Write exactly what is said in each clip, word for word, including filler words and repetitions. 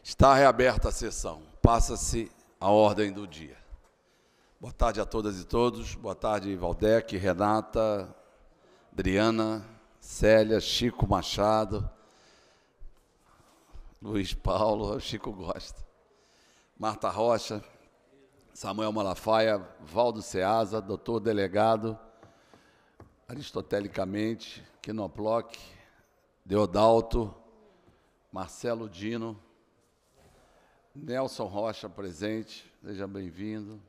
Está reaberta a sessão. Passa-se a ordem do dia. Boa tarde a todas e todos. Boa tarde, Valdec, Renata, Adriana, Célia, Chico Machado, Luiz Paulo, o Chico gosta, Marta Rocha, Samuel Malafaia, Valdo Ceasa, doutor delegado, aristotelicamente, Quinoploc, Deodalto, Marcelo Dino, Nelson Rocha presente, seja bem-vindo.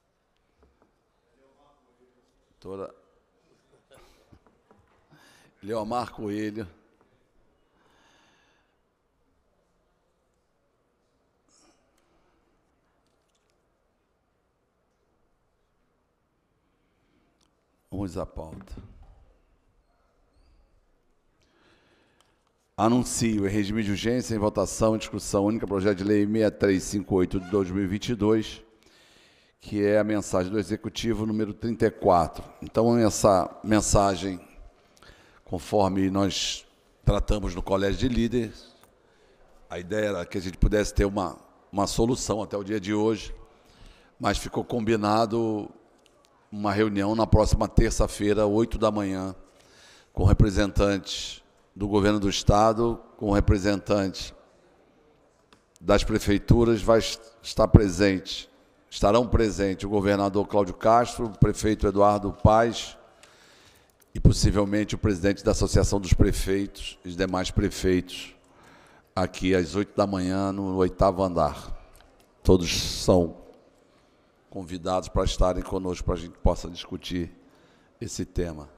Doutora Leomar Coelho. Vamos à pauta. Anuncio em regime de urgência, em votação e discussão única, projeto de lei seis três cinco oito de dois mil e vinte e dois, que é a mensagem do Executivo número trinta e quatro. Então, essa mensagem, conforme nós tratamos no Colégio de Líderes, a ideia era que a gente pudesse ter uma, uma solução até o dia de hoje, mas ficou combinado uma reunião na próxima terça-feira, oito da manhã, com representantes do Governo do Estado, com representantes das prefeituras, vai estar presente, estarão presentes o governador Cláudio Castro, o prefeito Eduardo Paes e possivelmente o presidente da Associação dos Prefeitos e os demais prefeitos, aqui às oito da manhã, no oitavo andar. Todos são convidados para estarem conosco, para a gente possa discutir esse tema.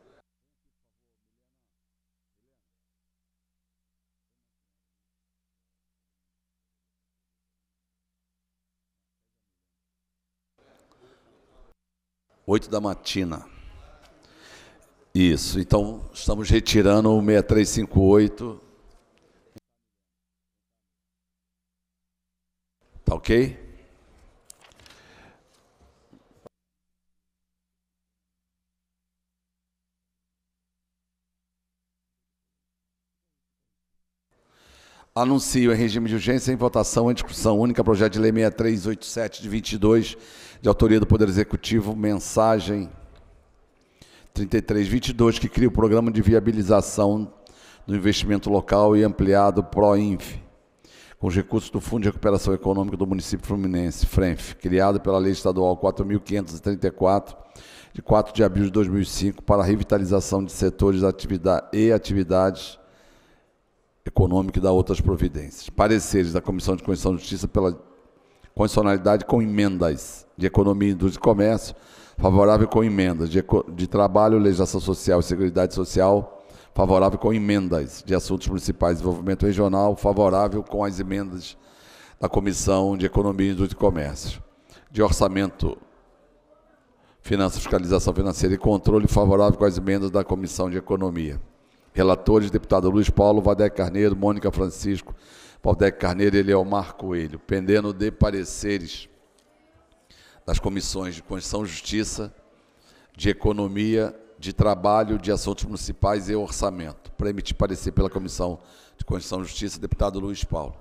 Oito da matina. Isso, então estamos retirando o seis três cinco oito. Tá ok? Anuncio em regime de urgência, em votação, em discussão única, projeto de lei seis três oito sete de vinte e dois, de autoria do Poder Executivo, mensagem trinta e três vinte e dois, que cria o Programa de Viabilização do Investimento Local e ampliado PROINF, com os recursos do Fundo de Recuperação Econômica do Município Fluminense, FRENF, criado pela Lei Estadual quatro mil quinhentos e trinta e quatro, de quatro de abril de dois mil e cinco, para a revitalização de setores e atividades econômica e da outras providências. Pareceres da Comissão de Constituição e Justiça pela condicionalidade com emendas de Economia, Indústria e Comércio, favorável com emendas de, de Trabalho, Legislação Social e Seguridade Social, favorável com emendas de Assuntos Municipais e Desenvolvimento Regional, favorável com as emendas da Comissão de Economia, Indústria e Comércio. De Orçamento, Finanças, Fiscalização Financeira e Controle, favorável com as emendas da Comissão de Economia. Relatores, deputado Luiz Paulo, Valdec Carneiro, Mônica Francisco, Valdec Carneiro e Leomar Coelho, pendendo de pareceres das comissões de Constituição e Justiça, de Economia, de Trabalho, de Assuntos Municipais e Orçamento. Para emitir parecer pela Comissão de Constituição e Justiça, deputado Luiz Paulo.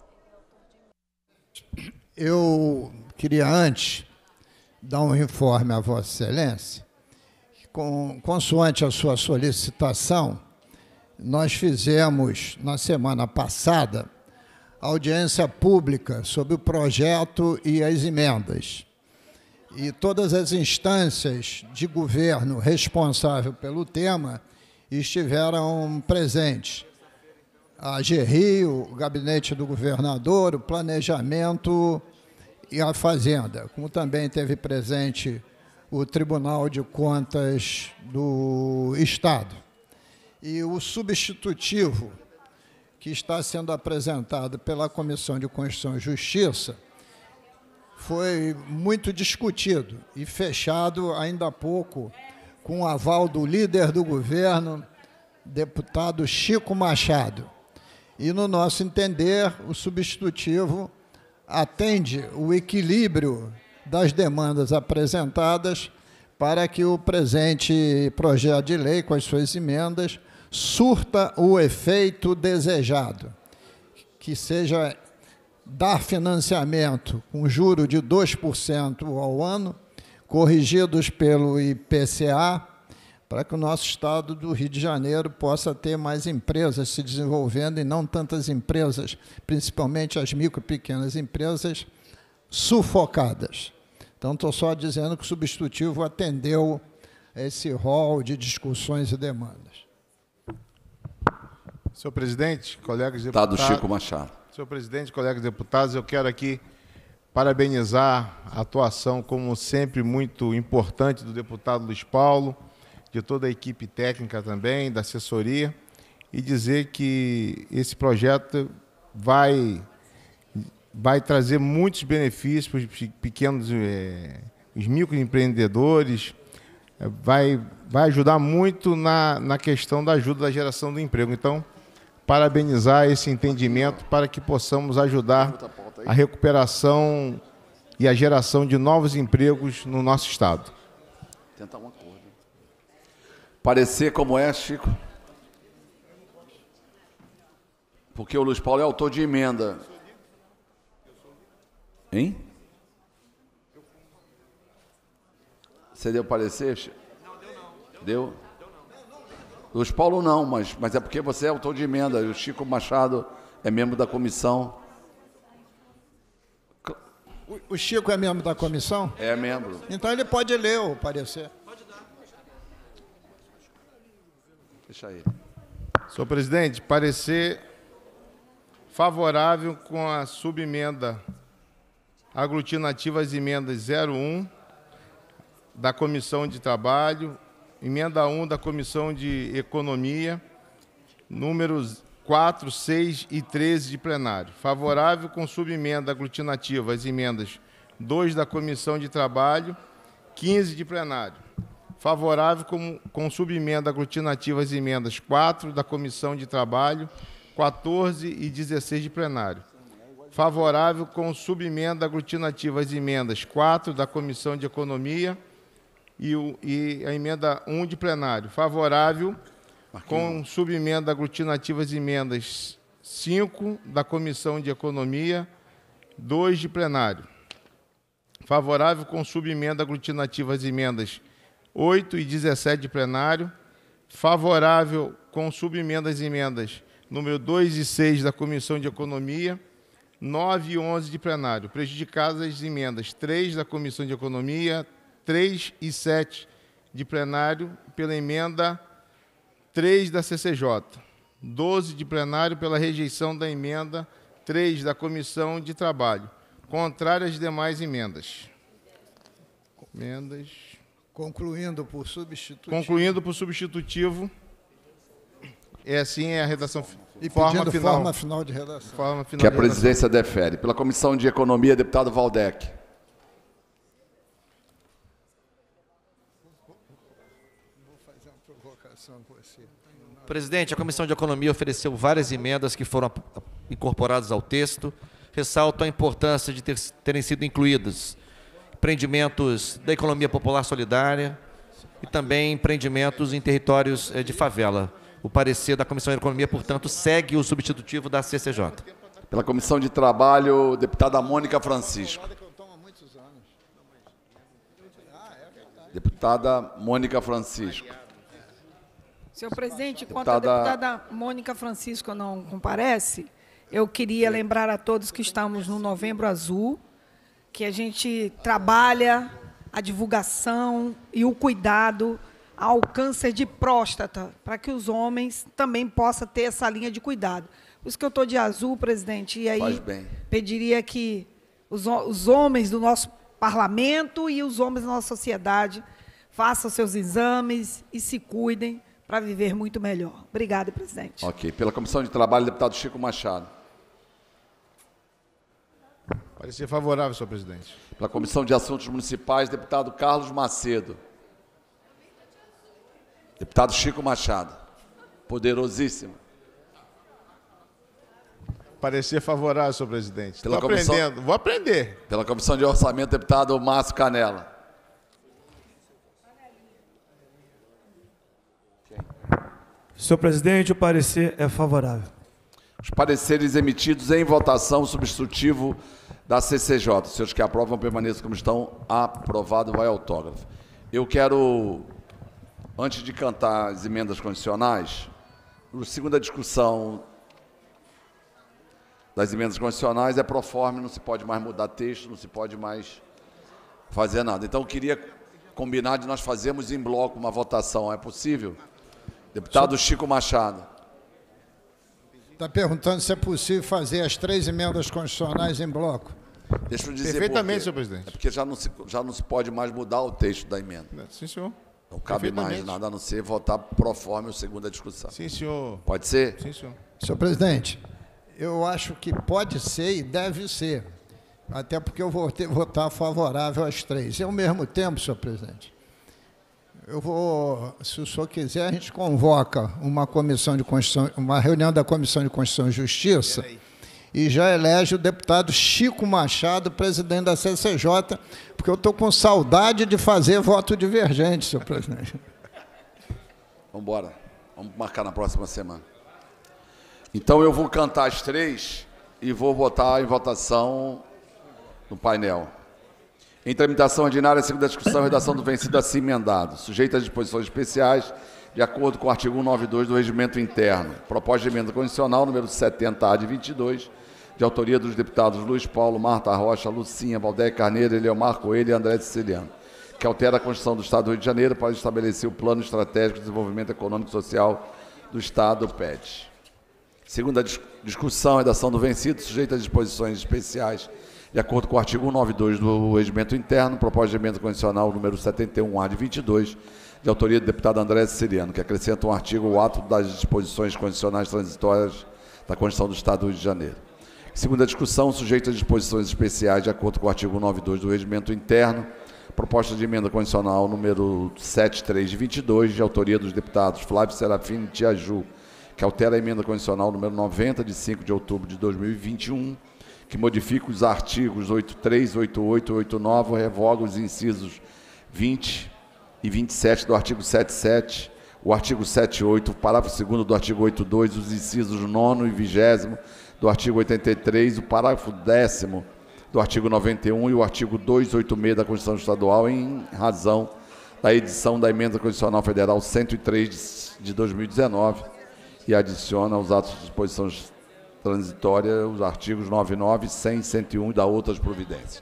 Eu queria antes dar um informe a Vossa Excelência, que, com, consoante a sua solicitação, nós fizemos, na semana passada, audiência pública sobre o projeto e as emendas. E todas as instâncias de governo responsável pelo tema estiveram presentes. A GERRIO, o Gabinete do Governador, o Planejamento e a Fazenda, como também teve presente o Tribunal de Contas do Estado. E o substitutivo que está sendo apresentado pela Comissão de Constituição e Justiça foi muito discutido e fechado ainda há pouco com o aval do líder do governo, deputado Chico Machado. E, no nosso entender, o substitutivo atende o equilíbrio das demandas apresentadas para que o presente projeto de lei, com as suas emendas, surta o efeito desejado, que seja dar financiamento com juro de dois por cento ao ano, corrigidos pelo I P C A, para que o nosso estado do Rio de Janeiro possa ter mais empresas se desenvolvendo e não tantas empresas, principalmente as micro e pequenas empresas, sufocadas. Então, estou só dizendo que o substitutivo atendeu esse rol de discussões e demandas. Senhor presidente, colegas deputados. deputados. Chico Machado. Senhor presidente, colegas deputados, eu quero aqui parabenizar a atuação, como sempre, muito importante do deputado Luiz Paulo, de toda a equipe técnica também, da assessoria, e dizer que esse projeto vai, vai trazer muitos benefícios para os pequenos, é, os microempreendedores, vai, vai ajudar muito na, na questão da ajuda da geração do emprego. Então, parabenizar esse entendimento para que possamos ajudar a recuperação e a geração de novos empregos no nosso estado. Tentar um acordo. Parecer como é, Chico? Porque o Luiz Paulo é autor de emenda. Hein? Você deu parecer, Chico? Não, deu não. Deu? Luiz Paulo não, mas, mas é porque você é autor de emenda, e o Chico Machado é membro da comissão. O, o Chico é membro da comissão? É membro. Então ele pode ler o parecer. Pode dar. Deixa aí. Senhor presidente, parecer favorável com a subemenda aglutinativa às emendas zero um da Comissão de Trabalho, emenda um da Comissão de Economia, números quatro, seis e treze de plenário. Favorável com subemenda aglutinativa às emendas dois da Comissão de Trabalho, quinze de plenário. Favorável com, com subemenda aglutinativa às emendas quatro da Comissão de Trabalho, quatorze e dezesseis de plenário. Favorável com subemenda aglutinativa às emendas quatro da Comissão de Economia e, o, e a emenda um de plenário. Favorável com subemenda aglutinativa às emendas cinco da Comissão de Economia, dois de plenário. Favorável com subemenda aglutinativa às emendas oito e dezessete de plenário. Favorável com subemenda às emendas número dois e seis da Comissão de Economia, nove e onze de plenário. Prejudicadas as emendas três da Comissão de Economia, três e sete de plenário, pela emenda três da C C J. doze de plenário pela rejeição da emenda três da Comissão de Trabalho. Contrário às demais emendas. Emendas. Concluindo por substitutivo. Concluindo por substitutivo. É assim é a redação. E forma pedindo final. forma final de redação. Forma final Que a de redação. presidência defere. Pela Comissão de Economia, deputado Valdec. Presidente, a Comissão de Economia ofereceu várias emendas que foram incorporadas ao texto. Ressalto a importância de ter, terem sido incluídos empreendimentos da economia popular solidária e também empreendimentos em territórios eh, de favela. O parecer da Comissão de Economia, portanto, segue o substitutivo da C C J. Pela Comissão de Trabalho, deputada Mônica Francisco. Deputada Mônica Francisco. Senhor presidente, enquanto Deputada... a deputada Mônica Francisco não comparece, eu queria lembrar a todos que estamos no Novembro Azul, que a gente trabalha a divulgação e o cuidado ao câncer de próstata, para que os homens também possam ter essa linha de cuidado. Por isso que eu estou de azul, presidente, e aí pediria que os, os homens do nosso parlamento e os homens da nossa sociedade façam seus exames e se cuidem para viver muito melhor. Obrigada, presidente. Ok. Pela Comissão de Trabalho, deputado Chico Machado. Parecer favorável, senhor presidente. Pela Comissão de Assuntos Municipais, deputado Carlos Macedo. Deputado Chico Machado. Poderosíssimo. Parecer favorável, senhor presidente. Estou Pela comissão... aprendendo. Vou aprender. Pela Comissão de Orçamento, deputado Márcio Canela. Senhor presidente, o parecer é favorável. Os pareceres emitidos em votação substitutivo da C C J. Os senhores que aprovam permaneçam como estão. Aprovado, vai autógrafo. Eu quero, antes de cantar as emendas condicionais, a segunda discussão das emendas condicionais é proforme, não se pode mais mudar texto, não se pode mais fazer nada. Então, eu queria combinar de nós fazermos em bloco uma votação. É possível? Deputado Chico Machado. Está perguntando se é possível fazer as três emendas constitucionais em bloco. Deixa eu dizer Perfeitamente, por quê. senhor presidente. É porque já não, se, já não se pode mais mudar o texto da emenda. Sim, senhor. Não cabe mais nada, a não ser votar proforme a segunda discussão. Sim, senhor. Pode ser? Sim, senhor. Senhor presidente, eu acho que pode ser e deve ser, até porque eu vou ter, votar favorável às três. E, ao mesmo tempo, senhor presidente, eu vou, se o senhor quiser, a gente convoca uma comissão de Constituição, uma reunião da Comissão de Constituição e Justiça e já elege o deputado Chico Machado, presidente da C C J, porque eu estou com saudade de fazer voto divergente, senhor presidente. Vamos embora. Vamos marcar na próxima semana. Então, eu vou cantar as três e vou botar em votação no painel. Em tramitação ordinária, segunda discussão, redação do vencido assim emendado, sujeito às disposições especiais, de acordo com o artigo cento e noventa e dois do Regimento Interno. Proposta de emenda condicional, número setenta A de vinte e dois, de autoria dos deputados Luiz Paulo, Marta Rocha, Lucinha, Valdéia Carneiro, Eleomar Coelho e André Siciliano, que altera a Constituição do Estado do Rio de Janeiro para estabelecer o Plano Estratégico de Desenvolvimento Econômico e Social do Estado, P E D. Segunda discussão, redação do vencido, sujeito às disposições especiais, de acordo com o artigo cento e noventa e dois do Regimento Interno, proposta de emenda condicional número setenta e um A de vinte e dois, de autoria do deputado André Siciliano, que acrescenta um artigo ao ato das disposições condicionais transitórias da Constituição do Estado do Rio de Janeiro. Segunda discussão, sujeito às disposições especiais, de acordo com o artigo cento e noventa e dois do Regimento Interno, proposta de emenda condicional número setenta e três de vinte e dois, de autoria dos deputados Flávio Serafim e Tiaju, que altera a emenda condicional número noventa, de cinco de outubro de dois mil e vinte e um, que modifica os artigos oitenta e três, oitenta e oito e oitenta e nove, revoga os incisos vinte e vinte e sete do artigo setenta e sete, o artigo setenta e oito, o parágrafo segundo do artigo oitenta e dois, os incisos nono e vigésimo do artigo oitenta e três, o parágrafo décimo do artigo noventa e um e o artigo duzentos e oitenta e seis da Constituição Estadual, em razão da edição da Emenda Constitucional Federal cento e três de dois mil e dezenove, e adiciona aos atos de disposição transitória os artigos noventa e nove, cem, cento e um e da outras providências.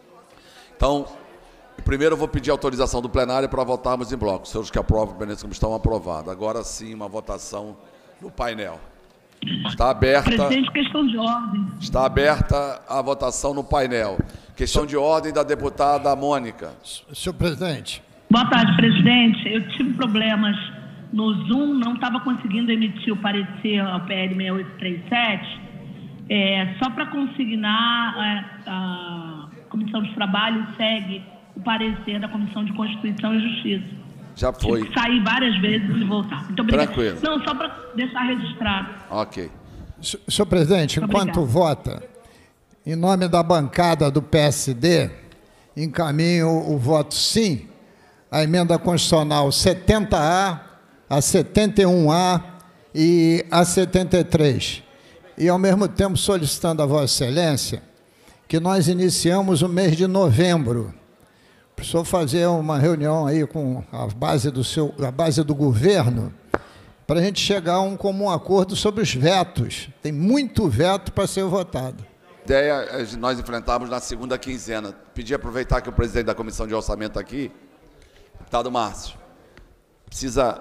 Então, primeiro eu vou pedir autorização do plenário para votarmos em bloco. Os senhores que aprovam, permaneçam como estão, aprovados. Agora sim, uma votação no painel. Está aberta. Presidente, questão de ordem. Está aberta a votação no painel. Questão de ordem da deputada Mônica. Senhor presidente. Boa tarde, presidente. Eu tive problemas no Zoom, não estava conseguindo emitir o parecer ao P L seis oito três sete. É, só para consignar, a, a Comissão de Trabalho segue o parecer da Comissão de Constituição e Justiça. Já foi. Tive que sair várias vezes e voltar. Muito obrigada. Tranquilo. Não, só para deixar registrado. Ok. Senhor presidente, enquanto vota, em nome da bancada do P S D, encaminho o voto sim à emenda constitucional setenta A, a setenta e um A e a setenta e três. E, ao mesmo tempo, solicitando a Vossa Excelência que nós iniciamos o mês de novembro. Precisou fazer uma reunião aí com a base do, seu, a base do governo para a gente chegar a um comum acordo sobre os vetos. Tem muito veto para ser votado. A ideia é nós enfrentarmos na segunda quinzena. Pedi aproveitar que o presidente da Comissão de Orçamento está aqui, deputado Márcio, precisa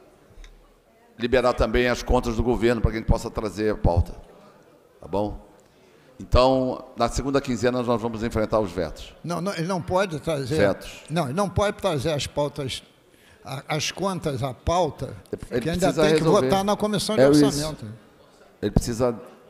liberar também as contas do governo para que a gente possa trazer a pauta. Tá bom? Então, na segunda quinzena, nós vamos enfrentar os vetos. Não, não, ele não pode trazer... Vetos. Não, ele não pode trazer as pautas, a, as contas à pauta, Ele que ainda precisa tem resolver. que votar na Comissão de É Orçamento. isso. Ele precisa...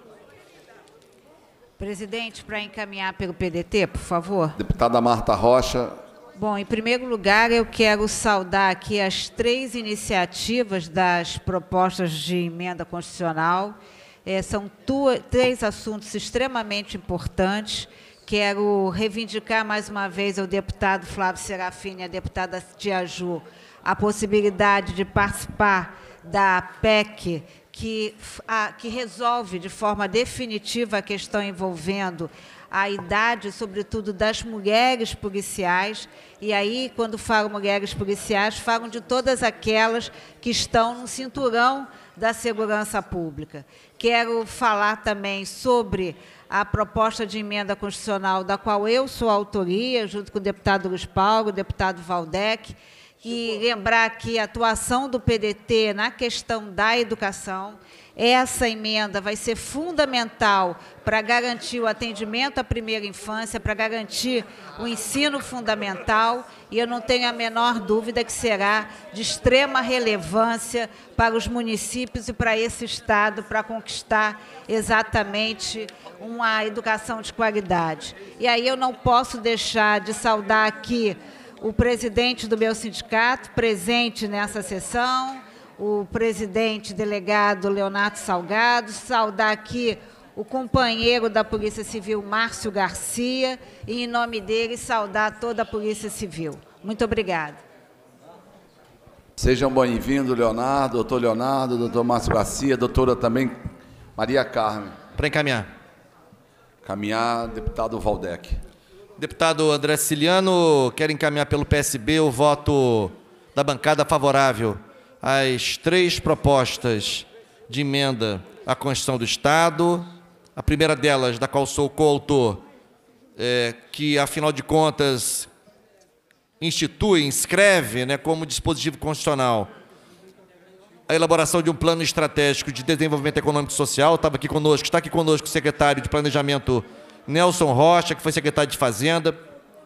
Presidente, para encaminhar pelo P D T, por favor. Deputada Marta Rocha. Bom, em primeiro lugar, eu quero saudar aqui as três iniciativas das propostas de emenda constitucional. É, são tu, três assuntos extremamente importantes. Quero reivindicar mais uma vez ao deputado Flávio Serafim e à deputada Tiaju a possibilidade de participar da P E C, que, a, que resolve de forma definitiva a questão envolvendo a idade, sobretudo, das mulheres policiais. E aí, quando falam mulheres policiais, falam de todas aquelas que estão no cinturão da segurança pública. Quero falar também sobre a proposta de emenda constitucional, da qual eu sou autoria, junto com o deputado Luiz Paulo, o deputado Valdec, e lembrar aqui a atuação do P D T na questão da educação. Essa emenda vai ser fundamental para garantir o atendimento à primeira infância, para garantir o ensino fundamental, e eu não tenho a menor dúvida que será de extrema relevância para os municípios e para esse Estado, para conquistar exatamente uma educação de qualidade. E aí eu não posso deixar de saudar aqui o presidente do meu sindicato, presente nessa sessão, o presidente delegado Leonardo Salgado, saudar aqui o companheiro da Polícia Civil, Márcio Garcia, e, em nome dele, saudar toda a Polícia Civil. Muito obrigada. Sejam bem-vindos, Leonardo, doutor Leonardo, doutor Márcio Garcia, doutora também Maria Carmen. Para encaminhar. Caminhar, deputado Valdec. Deputado André Siciliano, quer encaminhar pelo P S B o voto da bancada favorável às três propostas de emenda à Constituição do Estado. A primeira delas, da qual sou coautor, é, que, afinal de contas, institui, inscreve, né, como dispositivo constitucional a elaboração de um plano estratégico de desenvolvimento econômico e social. Estava aqui conosco, está aqui conosco o secretário de Planejamento, Nelson Rocha, que foi secretário de Fazenda,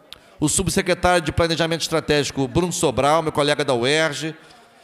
o subsecretário de Planejamento Estratégico, Bruno Sobral, meu colega da U E R J,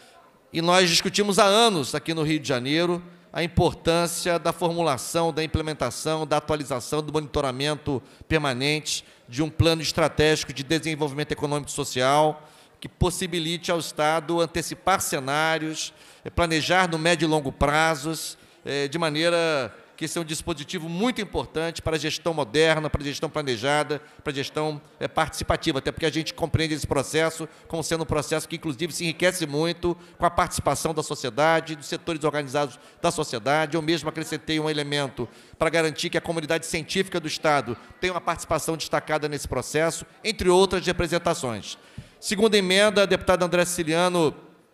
e nós discutimos há anos aqui no Rio de Janeiro a importância da formulação, da implementação, da atualização, do monitoramento permanente de um plano estratégico de desenvolvimento econômico e social que possibilite ao Estado antecipar cenários, planejar no médio e longo prazos, de maneira que esse é um dispositivo muito importante para a gestão moderna, para a gestão planejada, para a gestão é, participativa, até porque a gente compreende esse processo como sendo um processo que, inclusive, se enriquece muito com a participação da sociedade, dos setores organizados da sociedade. Eu mesmo acrescentei um elemento para garantir que a comunidade científica do Estado tenha uma participação destacada nesse processo, entre outras representações. Segunda emenda, deputado André Siciliano,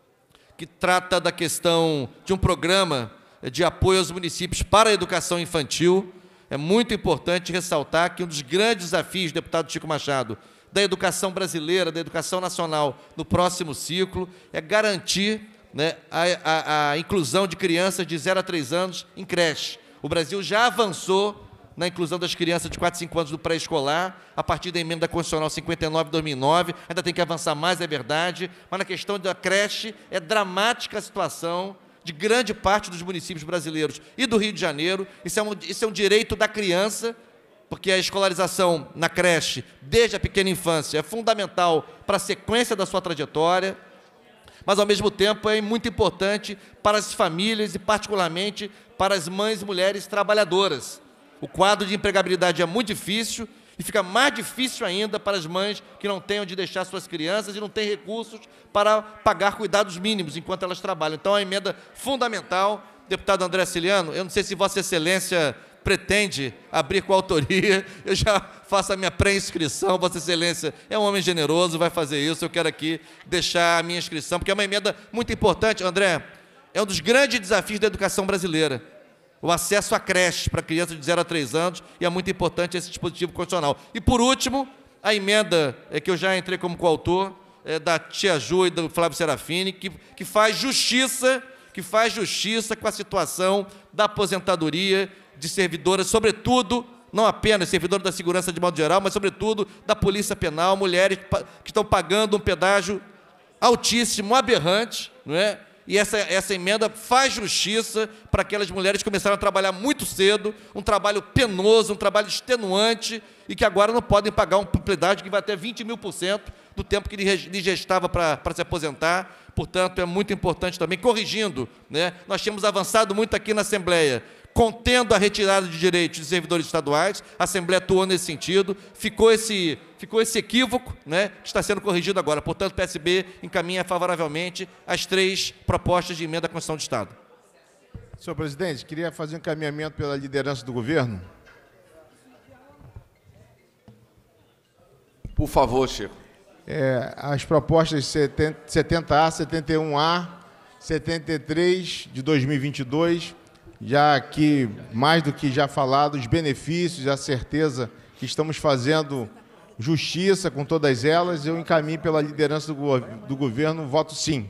que trata da questão de um programa de apoio aos municípios para a educação infantil. É muito importante ressaltar que um dos grandes desafios, deputado Chico Machado, da educação brasileira, da educação nacional no próximo ciclo, é garantir, né, a, a, a inclusão de crianças de zero a três anos em creche. O Brasil já avançou na inclusão das crianças de quatro a cinco anos do pré-escolar, a partir da emenda constitucional cinquenta e nove de dois mil e nove, ainda tem que avançar mais, é verdade, mas na questão da creche é dramática a situação de grande parte dos municípios brasileiros e do Rio de Janeiro. Isso é um, isso é um direito da criança, porque a escolarização na creche, desde a pequena infância, é fundamental para a sequência da sua trajetória, mas, ao mesmo tempo, é muito importante para as famílias e, particularmente, para as mães e mulheres trabalhadoras. O quadro de empregabilidade é muito difícil, e fica mais difícil ainda para as mães que não têm onde deixar suas crianças e não têm recursos para pagar cuidados mínimos enquanto elas trabalham. Então, é uma emenda fundamental. Deputado André Siciliano, eu não sei se Vossa Excelência pretende abrir com autoria, eu já faço a minha pré-inscrição. Vossa Excelência é um homem generoso, vai fazer isso. Eu quero aqui deixar a minha inscrição, porque é uma emenda muito importante. André, é um dos grandes desafios da educação brasileira, o acesso à creche para crianças de zero a três anos, e é muito importante esse dispositivo constitucional. E, por último, a emenda é, que eu já entrei como coautor, é, da Tia Ju e do Flávio Serafini, que, que faz justiça, que faz justiça com a situação da aposentadoria de servidoras, sobretudo, não apenas servidoras da segurança de modo geral, mas, sobretudo, da Polícia Penal, mulheres que estão pagando um pedágio altíssimo, aberrante, não é? E essa, essa emenda faz justiça para aquelas mulheres que começaram a trabalhar muito cedo, um trabalho penoso, um trabalho extenuante, e que agora não podem pagar um pedágio que vai até vinte mil por cento do tempo que lhe gestava para, para se aposentar. Portanto, é muito importante também, corrigindo, né? Nós tínhamos avançado muito aqui na Assembleia, contendo a retirada de direitos de servidores estaduais. A Assembleia atuou nesse sentido, ficou esse, ficou esse equívoco, né, que está sendo corrigido agora. Portanto, o P S B encaminha favoravelmente as três propostas de emenda à Constituição do Estado. Senhor presidente, queria fazer um encaminhamento pela liderança do governo. Por favor, Chico. É, as propostas setenta A, setenta e um A, setenta e três de dois mil e vinte e dois, já que, mais do que já falado, os benefícios, a certeza que estamos fazendo justiça com todas elas, eu encaminho pela liderança do, go do governo, voto sim.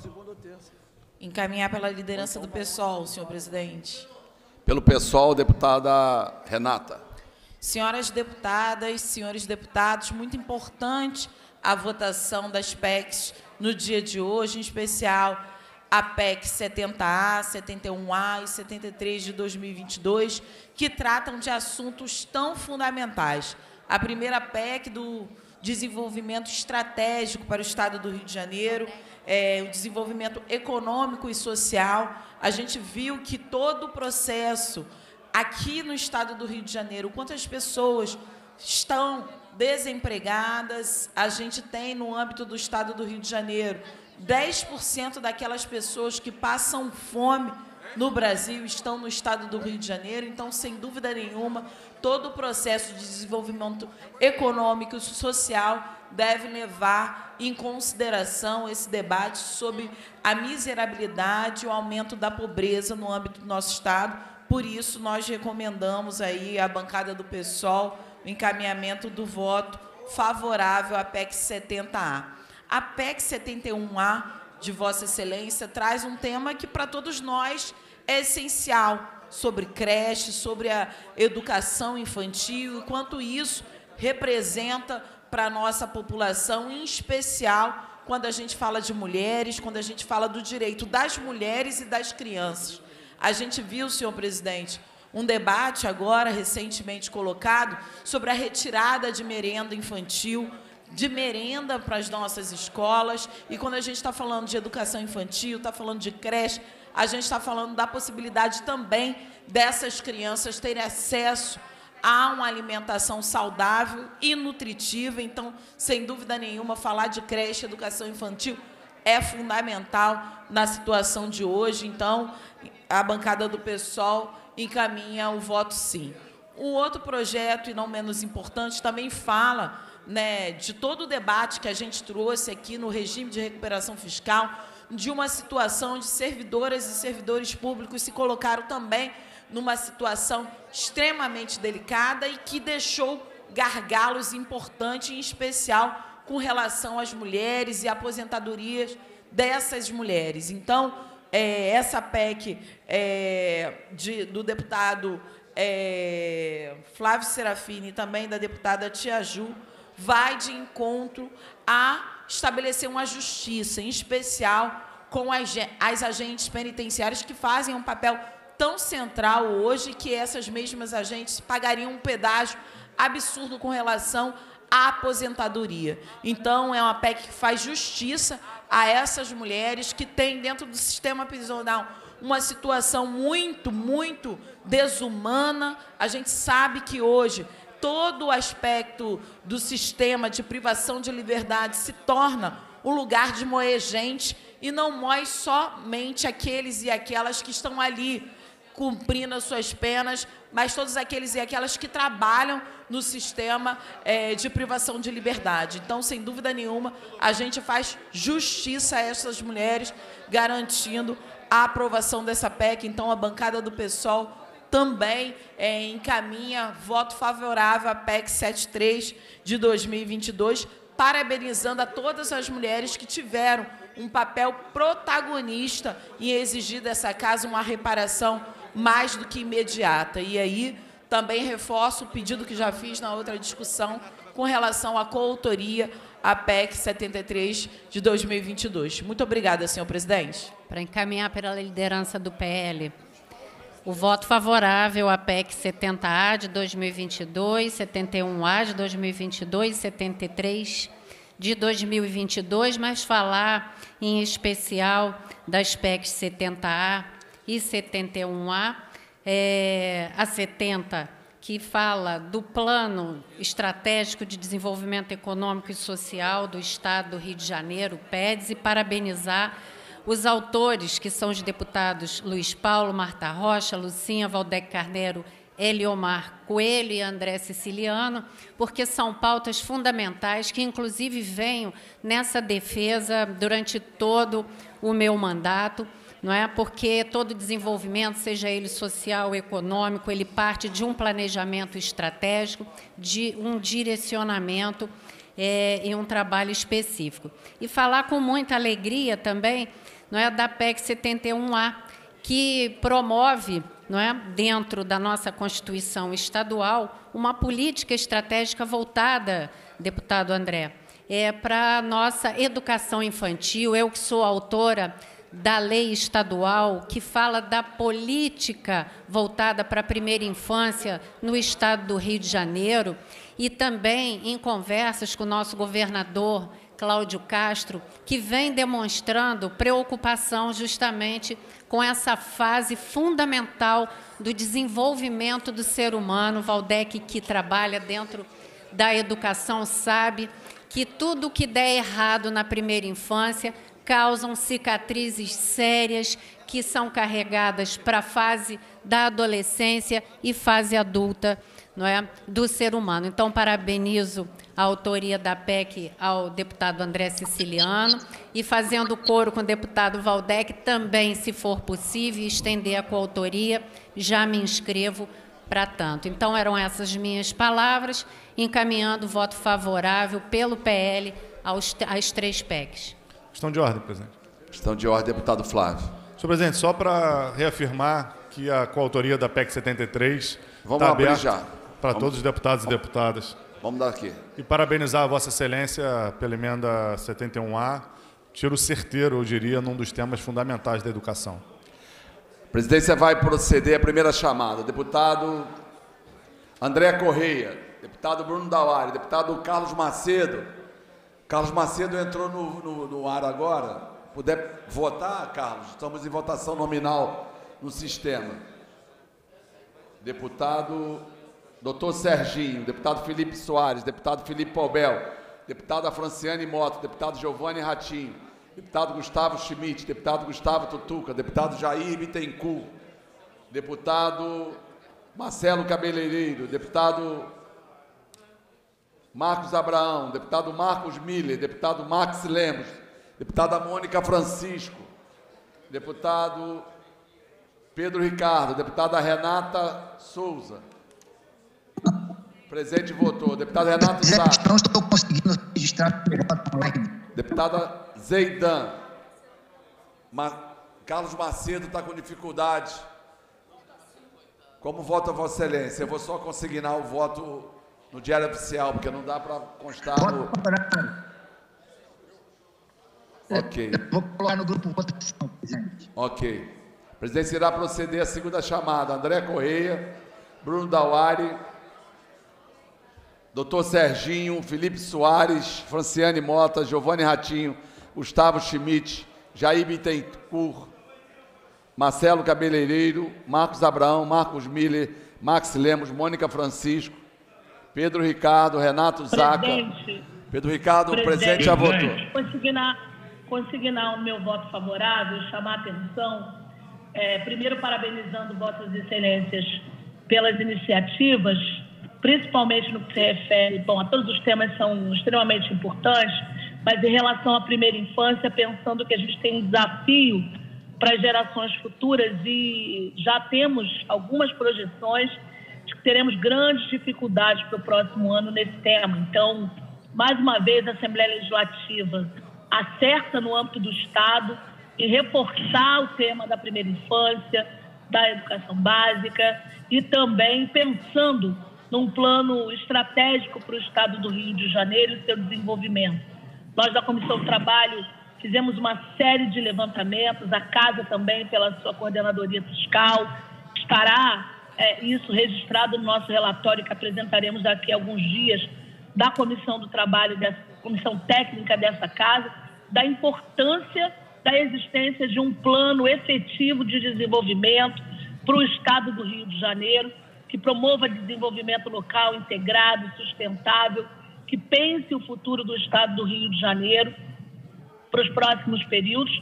Encaminhar pela liderança do PSOL, senhor presidente. Pelo PSOL, deputada Renata. Senhoras deputadas, senhores deputados, muito importante a votação das P E Cs no dia de hoje, em especial a P E C setenta A, setenta e um A e setenta e três de dois mil e vinte e dois, que tratam de assuntos tão fundamentais. A primeira P E C do desenvolvimento estratégico para o Estado do Rio de Janeiro, é, o desenvolvimento econômico e social. A gente viu que todo o processo aqui no Estado do Rio de Janeiro, quantas pessoas estão desempregadas, a gente tem no âmbito do Estado do Rio de Janeiro, dez por cento daquelas pessoas que passam fome no Brasil estão no Estado do Rio de Janeiro. Então, sem dúvida nenhuma, todo o processo de desenvolvimento econômico e social deve levar em consideração esse debate sobre a miserabilidade e o aumento da pobreza no âmbito do nosso Estado. Por isso, nós recomendamos aí à bancada do PSOL o encaminhamento do voto favorável à P E C setenta A. A P E C setenta e um A, de Vossa Excelência, traz um tema que, para todos nós, é essencial, sobre creche, sobre a educação infantil, e quanto isso representa para a nossa população, em especial quando a gente fala de mulheres, quando a gente fala do direito das mulheres e das crianças. A gente viu, senhor presidente, um debate agora, recentemente colocado, sobre a retirada de merenda infantil, de merenda para as nossas escolas, e quando a gente está falando de educação infantil, está falando de creche, a gente está falando da possibilidade também dessas crianças terem acesso a uma alimentação saudável e nutritiva. Então, sem dúvida nenhuma, falar de creche, educação infantil, é fundamental na situação de hoje. Então, a bancada do PSOL encaminha o voto sim. Um outro projeto, e não menos importante, também fala, né, de todo o debate que a gente trouxe aqui no regime de recuperação fiscal, de uma situação de servidoras e servidores públicos se colocaram também numa situação extremamente delicada e que deixou gargalos importantes, em especial com relação às mulheres e aposentadorias dessas mulheres. Então, é, essa P E C é, de, do deputado é, Flávio Serafini e também da deputada Tia Ju vai de encontro a estabelecer uma justiça, em especial com as, as agentes penitenciárias que fazem um papel tão central hoje, que essas mesmas agentes pagariam um pedágio absurdo com relação à aposentadoria. Então, é uma P E C que faz justiça a essas mulheres que têm dentro do sistema prisional uma situação muito, muito desumana. A gente sabe que hoje todo o aspecto do sistema de privação de liberdade se torna um lugar de moer gente, e não moe somente aqueles e aquelas que estão ali cumprindo as suas penas, mas todos aqueles e aquelas que trabalham no sistema é, de privação de liberdade. Então, sem dúvida nenhuma, a gente faz justiça a essas mulheres, garantindo a aprovação dessa P E C. Então, a bancada do PSOL também é, encaminha voto favorável à P E C setenta e três de dois mil e vinte e dois, parabenizando a todas as mulheres que tiveram um papel protagonista em exigir dessa casa uma reparação mais do que imediata. E aí também reforço o pedido que já fiz na outra discussão com relação à coautoria à P E C setenta e três de dois mil e vinte e dois. Muito obrigada, senhor presidente. Para encaminhar pela liderança do P L, o voto favorável à P E C setenta A de dois mil e vinte e dois, setenta e um A de dois mil e vinte e dois e setenta e três de dois mil e vinte e dois, mas falar em especial das P E C setenta A e setenta e um A, é, a setenta, que fala do Plano Estratégico de Desenvolvimento Econômico e Social do Estado do Rio de Janeiro, P E D S, e parabenizar Os autores, que são os deputados Luiz Paulo, Marta Rocha, Lucinha, Valdec Carneiro, Eliomar Coelho e André Siciliano, porque são pautas fundamentais que, inclusive, venho nessa defesa durante todo o meu mandato, não é? Porque todo desenvolvimento, seja ele social, econômico, ele parte de um planejamento estratégico, de um direcionamento é, e um trabalho específico. E falar com muita alegria também, não é, da P E C setenta e um A, que promove, não é, dentro da nossa Constituição estadual, uma política estratégica voltada, deputado André, é, para a nossa educação infantil. Eu que sou autora da lei estadual que fala da política voltada para a primeira infância no estado do Rio de Janeiro, e também em conversas com o nosso governador, Cláudio Castro, que vem demonstrando preocupação justamente com essa fase fundamental do desenvolvimento do ser humano. Valdec, que trabalha dentro da educação, sabe que tudo que der errado na primeira infância causam cicatrizes sérias que são carregadas para a fase da adolescência e fase adulta, não é, do ser humano. Então, parabenizo a autoria da P E C ao deputado André Siciliano e, fazendo coro com o deputado Valdec, também, se for possível, estender a coautoria, já me inscrevo para tanto. Então, eram essas minhas palavras, encaminhando o voto favorável pelo P L aos, às três P E Cs. Questão de ordem, presidente. Questão de ordem, deputado Flávio. Senhor presidente, só para reafirmar que a coautoria da P E C setenta e três Vamos está abrir aberta já. para Vamos. todos os deputados e deputadas. Vamos dar aqui. E parabenizar a Vossa Excelência pela emenda setenta e um A, tiro certeiro, eu diria, num dos temas fundamentais da educação. A presidência vai proceder à primeira chamada. Deputado André Correia, deputado Bruno Dauari, deputado Carlos Macedo. Carlos Macedo entrou no, no, no ar agora. Puder votar, Carlos? Estamos em votação nominal no sistema. Deputado doutor Serginho, deputado Felipe Soares, deputado Felipe Paubel, deputada Franciane Mota, deputado Giovanni Ratinho, deputado Gustavo Schmidt, deputado Gustavo Tutuca, deputado Jair Bittencourt, deputado Marcelo Cabeleireiro, deputado Marcos Abraão, deputado Marcos Miller, deputado Max Lemos, deputada Mônica Francisco, deputado Pedro Ricardo, deputada Renata Souza. Presente e votou. Deputado Renato Zac. Não estou conseguindo registrar. Deputada Zeidan. Ma... Carlos Macedo está com dificuldade. Como vota Vossa Excelência? Eu vou só consignar o voto no Diário Oficial, porque não dá para constar no... Ok. Vou colocar no grupo votação, presidente. Ok. A presidência irá proceder à segunda chamada. André Correia, Bruno Dauari, doutor Serginho, Felipe Soares, Franciane Mota, Giovanni Ratinho, Gustavo Schmidt, Jair Bittencourt, Marcelo Cabeleireiro, Marcos Abraão, Marcos Miller, Max Lemos, Mônica Francisco, Pedro Ricardo, Renato Zaca. Presidente, Pedro Ricardo, o presidente já votou. Consignar, consignar o meu voto favorável, chamar a atenção, é, primeiro parabenizando Vossas Excelências pelas iniciativas, principalmente no que se refere, bom, a todos os temas são extremamente importantes, mas em relação à primeira infância, pensando que a gente tem um desafio para as gerações futuras e já temos algumas projeções de que teremos grandes dificuldades para o próximo ano nesse tema. Então, mais uma vez, a Assembleia Legislativa acerta no âmbito do Estado em reforçar o tema da primeira infância, da educação básica e também pensando num plano estratégico para o Estado do Rio de Janeiro e seu desenvolvimento. Nós, da Comissão do Trabalho, fizemos uma série de levantamentos, a Casa também, pela sua coordenadoria fiscal, estará é, isso registrado no nosso relatório que apresentaremos daqui a alguns dias da Comissão do Trabalho, da Comissão Técnica dessa Casa, da importância da existência de um plano efetivo de desenvolvimento para o Estado do Rio de Janeiro, que promova desenvolvimento local integrado, sustentável, que pense o futuro do Estado do Rio de Janeiro para os próximos períodos,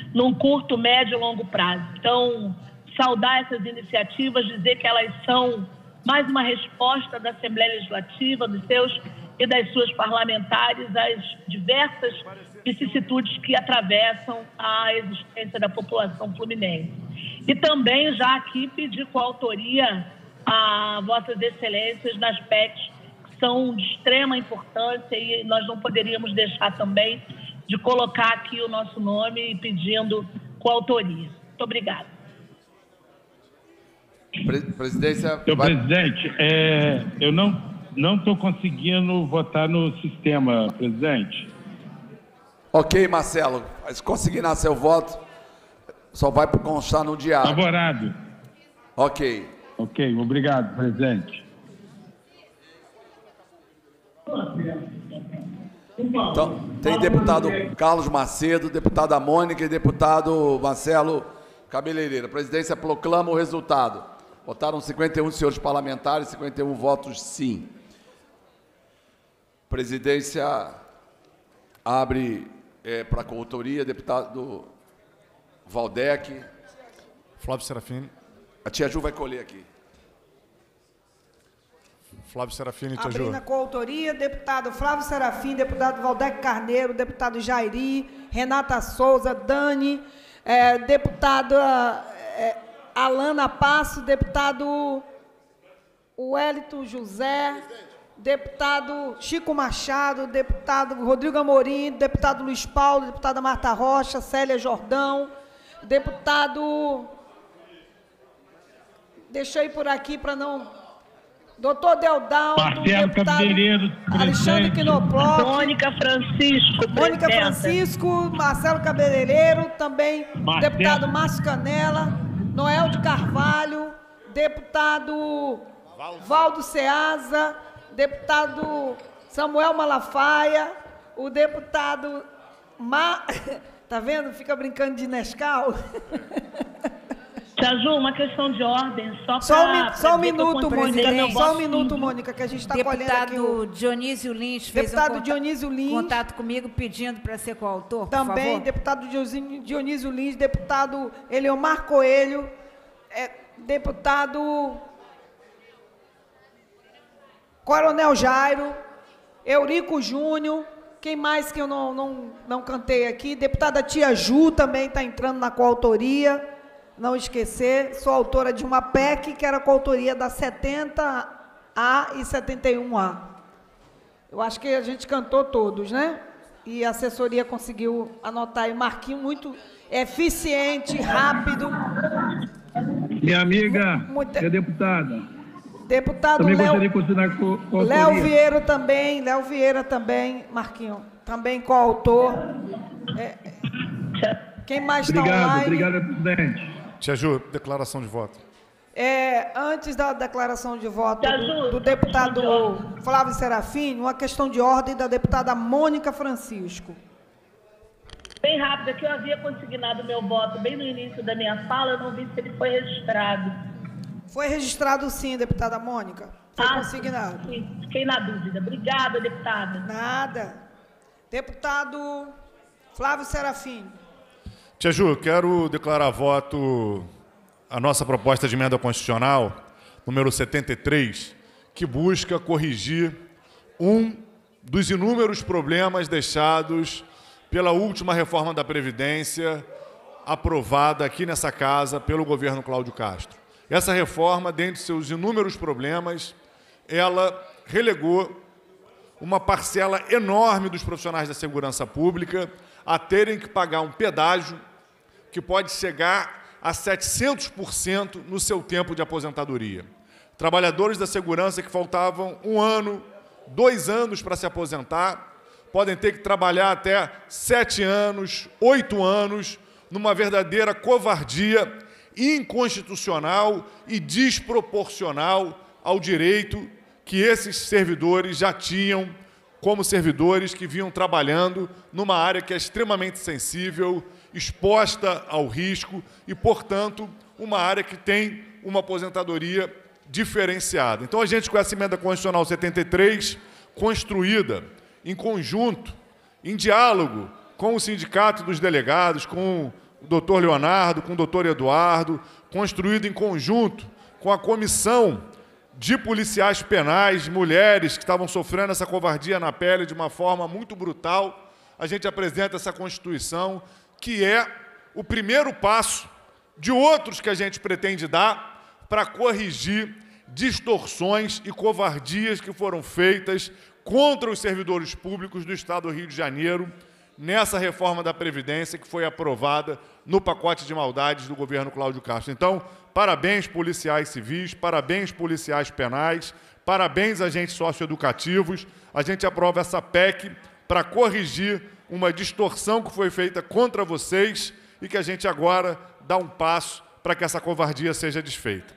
num curto, médio e longo prazo. Então, saudar essas iniciativas, dizer que elas são mais uma resposta da Assembleia Legislativa, dos seus e das suas parlamentares, às diversas vicissitudes que atravessam a existência da população fluminense. E também já aqui pedir coautoria a Vossas Excelências nas P E Cs, que são de extrema importância, e nós não poderíamos deixar também de colocar aqui o nosso nome pedindo coautoria. Muito obrigada. Pre presidência... Senhor vai... presidente, é, eu não não estou conseguindo votar no sistema, presidente. Ok, Marcelo. Se conseguir nascer o voto, só vai constar no diário. Favorável. Ok. Ok, obrigado, presidente. Então, tem deputado Carlos Macedo, deputada Mônica e deputado Marcelo Cabeleireira. A presidência proclama o resultado. Votaram cinquenta e um senhores parlamentares, cinquenta e um votos sim. A presidência abre é, para a coautoria, deputado Valdec. Flávio Serafini. A tia Ju vai colher aqui. Flávio Serafini, tia Ju. Abrindo a coautoria, deputado Flávio Serafim, deputado Valdec Carneiro, deputado Jairi, Renata Souza, Dani, é, deputada é, Alana Passo, deputado Wellington José, deputado Chico Machado, deputado Rodrigo Amorim, deputado Luiz Paulo, deputada Marta Rocha, Célia Jordão, deputado... Deixei por aqui para não... Doutor Deodaldo, Marcelo deputado Cabeleireiro, Alexandre Quinoploc, Mônica Francisco, Mônica presidenta. Francisco, Marcelo Cabeleireiro, também Marcelo. deputado Márcio Canela, Noel de Carvalho, deputado Valdo Ceasa, deputado Samuel Malafaia, o deputado... Ma... Tá vendo? Fica brincando de Nescau. Tia Ju, uma questão de ordem, só para... Só um, mi- só um dizer que eu minuto, considerei Mônica. meu Só um voto minuto, sim. Mônica, que a gente está colhendo aqui o... Deputado Dionísio Lins fez Deputado um conta- Dionísio Lins. contato comigo pedindo para ser coautor, por Também, favor. deputado Dionísio Dionísio Lins, deputado Eleomar Coelho, é, deputado Coronel Jairo, Eurico Júnior, quem mais que eu não, não, não cantei aqui? Deputada Tia Ju também está entrando na coautoria, não esquecer, sou autora de uma P E C, que era a coautoria da setenta A e setenta e um A. Eu acho que a gente cantou todos, né? E a assessoria conseguiu anotar aí, Marquinho muito eficiente, rápido. Minha amiga, Muita- minha deputada, Deputado também Léo, gostaria de considerar co coautoria. Léo Vieira também, Léo Vieira também, Marquinho, também coautor. É, quem mais está Obrigado, online? obrigado, presidente. Tia Ju, declaração de voto. É, antes da declaração de voto Tia do, Ju, do deputado Flávio Serafim, uma questão de ordem da deputada Mônica Francisco. Bem rápido, que eu havia consignado meu voto bem no início da minha fala, eu não vi se ele foi registrado. Foi registrado sim, deputada Mônica. Foi Ah, consignado. sim, fiquei na dúvida. Obrigada, deputada. Nada. Deputado Flávio Serafim. Tia Ju, quero declarar voto a nossa proposta de emenda constitucional, número setenta e três, que busca corrigir um dos inúmeros problemas deixados pela última reforma da Previdência, aprovada aqui nessa casa pelo governo Cláudio Castro. Essa reforma, dentre seus inúmeros problemas, ela relegou uma parcela enorme dos profissionais da segurança pública a terem que pagar um pedágio que pode chegar a setecentos por cento no seu tempo de aposentadoria. Trabalhadores da segurança que faltavam um ano, dois anos para se aposentar, podem ter que trabalhar até sete anos, oito anos, numa verdadeira covardia inconstitucional e desproporcional ao direito que esses servidores já tinham como servidores que vinham trabalhando numa área que é extremamente sensível, exposta ao risco e, portanto, uma área que tem uma aposentadoria diferenciada. Então, a gente, com essa emenda constitucional setenta e três, construída em conjunto, em diálogo com o sindicato dos delegados, com o doutor Leonardo, com o doutor Eduardo, construído em conjunto com a comissão de policiais penais, mulheres que estavam sofrendo essa covardia na pele de uma forma muito brutal. A gente apresenta essa Constituição, que é o primeiro passo de outros que a gente pretende dar para corrigir distorções e covardias que foram feitas contra os servidores públicos do Estado do Rio de Janeiro nessa reforma da Previdência que foi aprovada no pacote de maldades do governo Cláudio Castro. Então, parabéns policiais civis, parabéns policiais penais, parabéns agentes socioeducativos. A gente aprova essa P E C para corrigir uma distorção que foi feita contra vocês e que a gente agora dá um passo para que essa covardia seja desfeita.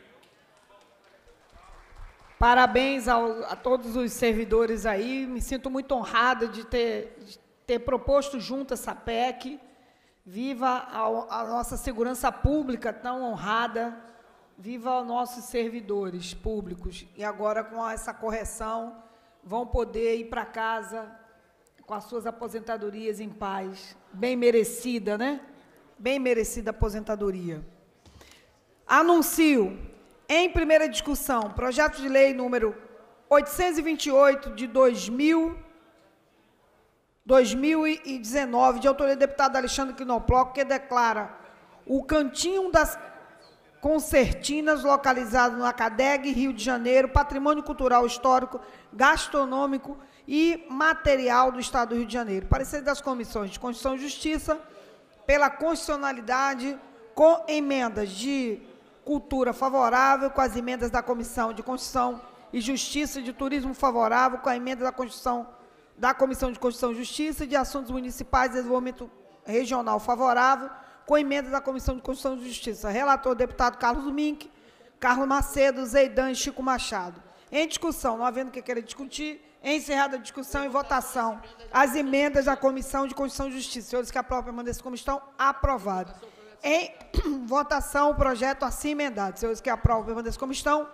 Parabéns ao, a todos os servidores aí. Me sinto muito honrada de ter, de ter proposto junto essa P E C. Viva a, a nossa segurança pública tão honrada. Viva os nossos servidores públicos. E agora, com essa correção, vão poder ir para casa com as suas aposentadorias em paz. Bem merecida, né? Bem merecida aposentadoria. Anuncio, em primeira discussão, projeto de lei número oitocentos e vinte e oito, de dois mil, dois mil e dezenove, de autoria do deputado Alexandre Quinoploco, que declara o Cantinho das Concertinas, localizado na CADEG, Rio de Janeiro, patrimônio cultural, histórico, gastronômico e material do Estado do Rio de Janeiro. Parecer das comissões de Constituição e Justiça, pela constitucionalidade, com emendas de cultura favorável, com as emendas da Comissão de Constituição e Justiça e de Turismo favorável, com a emenda da Constituição, da Comissão de Constituição e Justiça e de Assuntos Municipais e Desenvolvimento Regional favorável, com emenda da Comissão de Constituição e Justiça. Relator, deputado Carlos Mink, Carlos Macedo, Zeidan e Chico Machado. Em discussão, não havendo o que querer discutir, encerrada a discussão e votação, as emendas da Comissão de Constituição e Justiça. Senhores que aprovam, permaneçam como estão, aprovado. Em votação, o projeto assim emendado. Senhores que aprovam, permaneçam como estão,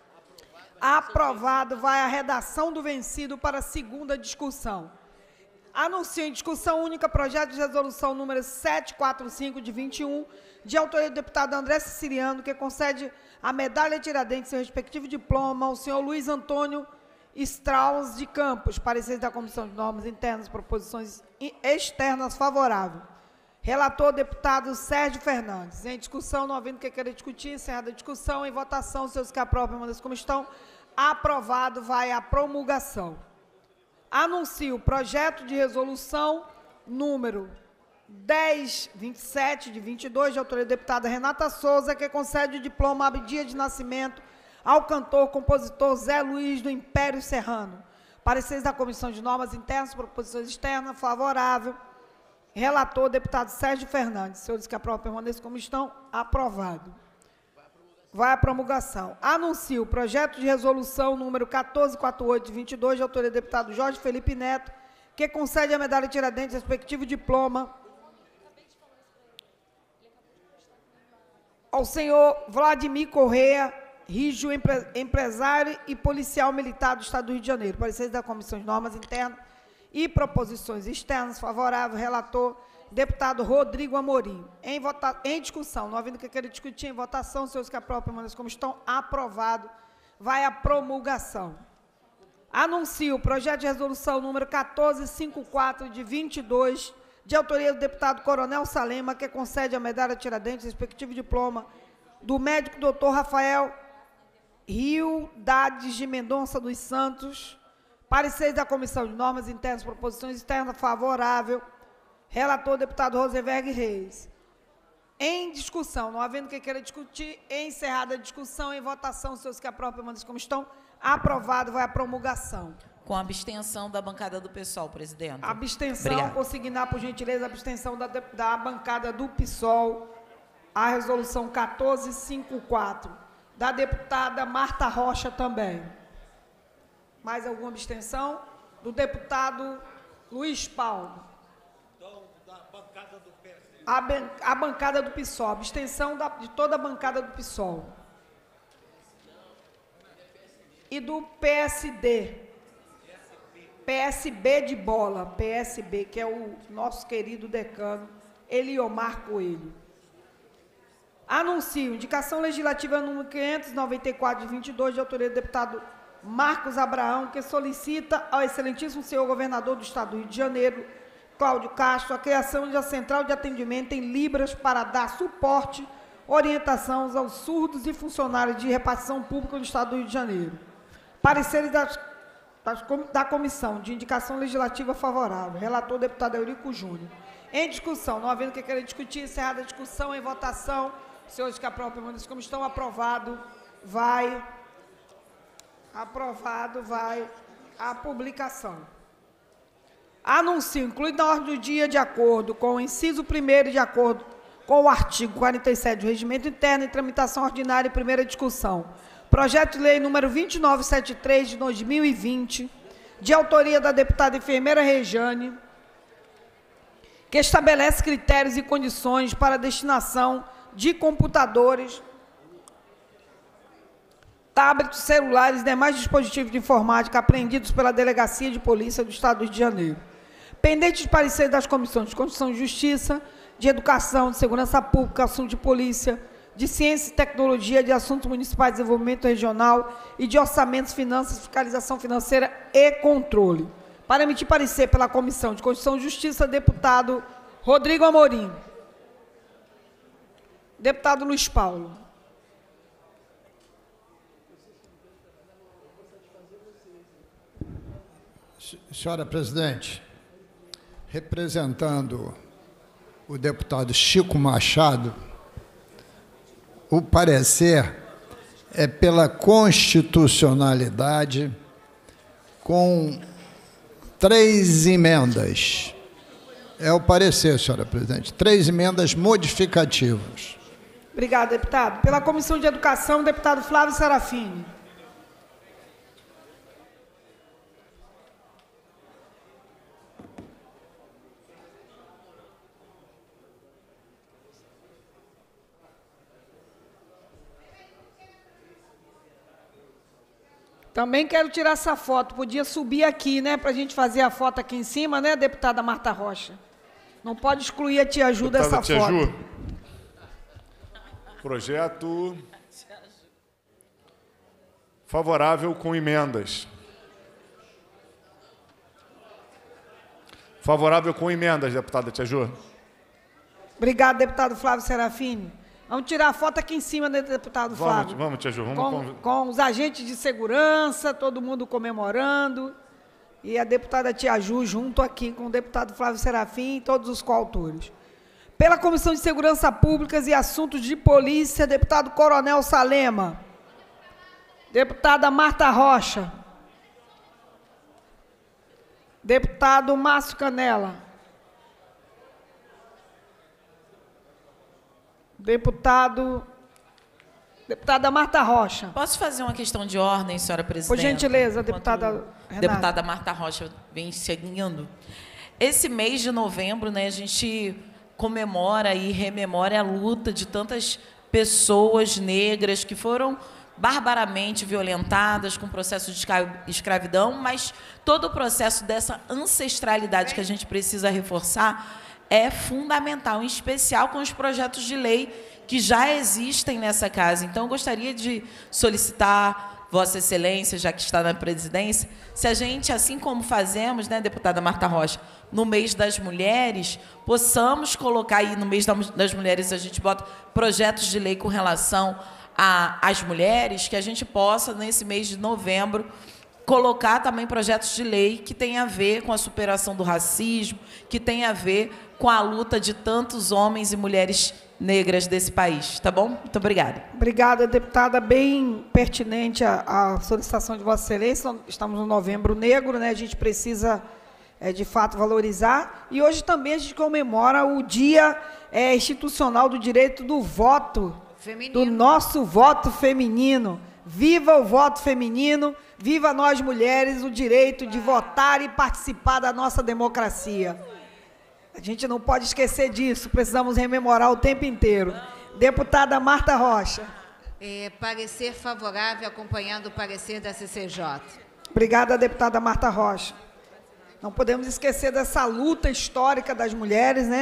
aprovado. Vai a redação do vencido para a segunda discussão. Anuncio em discussão única projeto de resolução número setecentos e quarenta e cinco, de vinte e um, de autoria do deputado André Siciliano, que concede a medalha Tiradentes, seu respectivo diploma, ao senhor Luiz Antônio Strauss de Campos, parecer da Comissão de Normas Internas, proposições externas favorável. Relator, deputado Sérgio Fernandes. Em discussão, não havendo que querer discutir, encerrada a discussão, em votação, os seus que aprovam, permaneçam como estão, aprovado, vai à promulgação. Anuncio o projeto de resolução número dez vinte e sete, de vinte e dois, de autoria da deputada Renata Souza, que concede o diploma Abdia de Nascimento ao cantor, compositor Zé Luiz do Império Serrano. Pareceres da Comissão de Normas Internas, proposições externas, favorável. Relator, deputado Sérgio Fernandes. Senhores que aprovam, permaneçam como estão, aprovado. Vai à promulgação. Anuncio o projeto de resolução número quatorze quarenta e oito, de vinte e dois, de autoria do deputado Jorge Felipe Neto, que concede a medalha Tiradentes, respectivo diploma, ao senhor Vladimir Correia Rígio, empre, empresário e policial militar do Estado do Rio de Janeiro. Parecer da Comissão de Normas Internas e proposições externas, favorável, relator, deputado Rodrigo Amorim. Em, vota, em discussão, não havendo que querer discutir, em votação, senhores que aprovam, permaneçam como estão, aprovado, vai à promulgação. Anuncio o projeto de resolução número quatorze cinquenta e quatro, de vinte e dois, de autoria do deputado Coronel Salema, que concede a medalha Tiradentes, respectivo diploma, do médico doutor Rafael Rio Dades de Mendonça dos Santos. Parecer da Comissão de Normas Internas, proposições externas, favorável. Relator, deputado Rosenberg Reis. Em discussão, não havendo que queira discutir, encerrada a discussão, em votação, os senhores que aprovam, permaneçam como estão, aprovado, vai à promulgação. Com a abstenção da bancada do PSOL, presidente. Abstenção, Obrigada. consignar, por gentileza, a abstenção da, da bancada do PSOL, a resolução quatorze cinquenta e quatro, da deputada Marta Rocha também. Mais alguma abstenção? Do deputado Luiz Paulo. A, ban a bancada do PSOL, abstenção da, de toda a bancada do PSOL. E do P S D. P S B de bola, P S B, que é o nosso querido decano, Eliomar Coelho. Anuncio indicação legislativa número quinhentos e noventa e quatro de vinte e dois, de autoria do deputado Marcos Abraão, que solicita ao excelentíssimo senhor governador do Estado do Rio de Janeiro, Cláudio Castro, a criação de uma central de atendimento em Libras para dar suporte, orientação aos surdos e funcionários de repartição pública do Estado do Rio de Janeiro. Pareceres das, das, da Comissão de Indicação Legislativa favorável. Relator, deputado Eurico Júnior. Em discussão, não havendo que querer discutir, encerrada a discussão, em votação, senhores que aprovam, permaneçam como estão, aprovado, vai, aprovado, vai, a publicação. Anuncio, incluído na ordem do dia, de acordo com o inciso primeiro, de acordo com o artigo quarenta e sete do Regimento Interno, em tramitação ordinária e primeira discussão, projeto de lei número vinte e nove setenta e três, de dois mil e vinte, de autoria da deputada enfermeira Rejane, que estabelece critérios e condições para a destinação de computadores, tablets, celulares e demais dispositivos de informática apreendidos pela Delegacia de Polícia do Estado do Rio de Janeiro. Pendente de parecer das comissões de Constituição e Justiça, de Educação, de Segurança Pública, Assunto de Polícia, de Ciência e Tecnologia, de Assuntos Municipais, Desenvolvimento Regional e de Orçamentos, Finanças, Fiscalização Financeira e Controle. Para emitir parecer pela Comissão de Constituição e Justiça, deputado Rodrigo Amorim. Deputado Luiz Paulo. Senhora presidente, representando o deputado Chico Machado, o parecer é pela constitucionalidade com três emendas. É o parecer, senhora presidente. Três emendas modificativas. Obrigada, deputado. Pela Comissão de Educação, deputado Flávio Serafini. Também quero tirar essa foto. Podia subir aqui, né, para a gente fazer a foto aqui em cima, né, deputada Marta Rocha? Não pode excluir a tia Ju dessa tia foto. Ju. Projeto favorável com emendas. Favorável com emendas, deputada tia Ju. Obrigado, deputado Flávio Serafini. Vamos tirar a foto aqui em cima, né, deputado Vamos, Flávio? vamos, tia Ju. Vamos com, com os agentes de segurança, todo mundo comemorando, e a deputada tia Ju junto aqui com o deputado Flávio Serafim e todos os coautores. Pela Comissão de Segurança Pública e Assuntos de Polícia, deputado Coronel Salema. Deputada Marta Rocha. Deputado Márcio Canela. Deputado, deputada Marta Rocha. Posso fazer uma questão de ordem, senhora presidente? Por gentileza, deputada Renata. Deputada Marta Rocha vem seguindo. Esse mês de novembro, né, a gente comemora e rememora a luta de tantas pessoas negras que foram barbaramente violentadas com processo de escravidão, mas todo o processo dessa ancestralidade que a gente precisa reforçar é fundamental, em especial com os projetos de lei que já existem nessa casa. Então, eu gostaria de solicitar Vossa Excelência, já que está na presidência, se a gente, assim como fazemos, né, deputada Marta Rocha, no mês das mulheres, possamos colocar aí, no mês das mulheres, a gente bota projetos de lei com relação às mulheres, que a gente possa, nesse mês de novembro, colocar também projetos de lei que tenham a ver com a superação do racismo, que tenham a ver com a luta de tantos homens e mulheres negras desse país. Tá bom? Muito obrigada. Obrigada, deputada. Bem pertinente a, a solicitação de Vossa Excelência. Estamos no Novembro Negro, né? A gente precisa, é, de fato, valorizar. E hoje também a gente comemora o Dia é, Institucional do Direito do Voto, feminino. Do nosso voto feminino. Viva o voto feminino, viva nós mulheres o direito de votar e participar da nossa democracia. A gente não pode esquecer disso, precisamos rememorar o tempo inteiro. Deputada Marta Rocha. É, parecer favorável, acompanhando o parecer da C C J. Obrigada, deputada Marta Rocha. Não podemos esquecer dessa luta histórica das mulheres, né?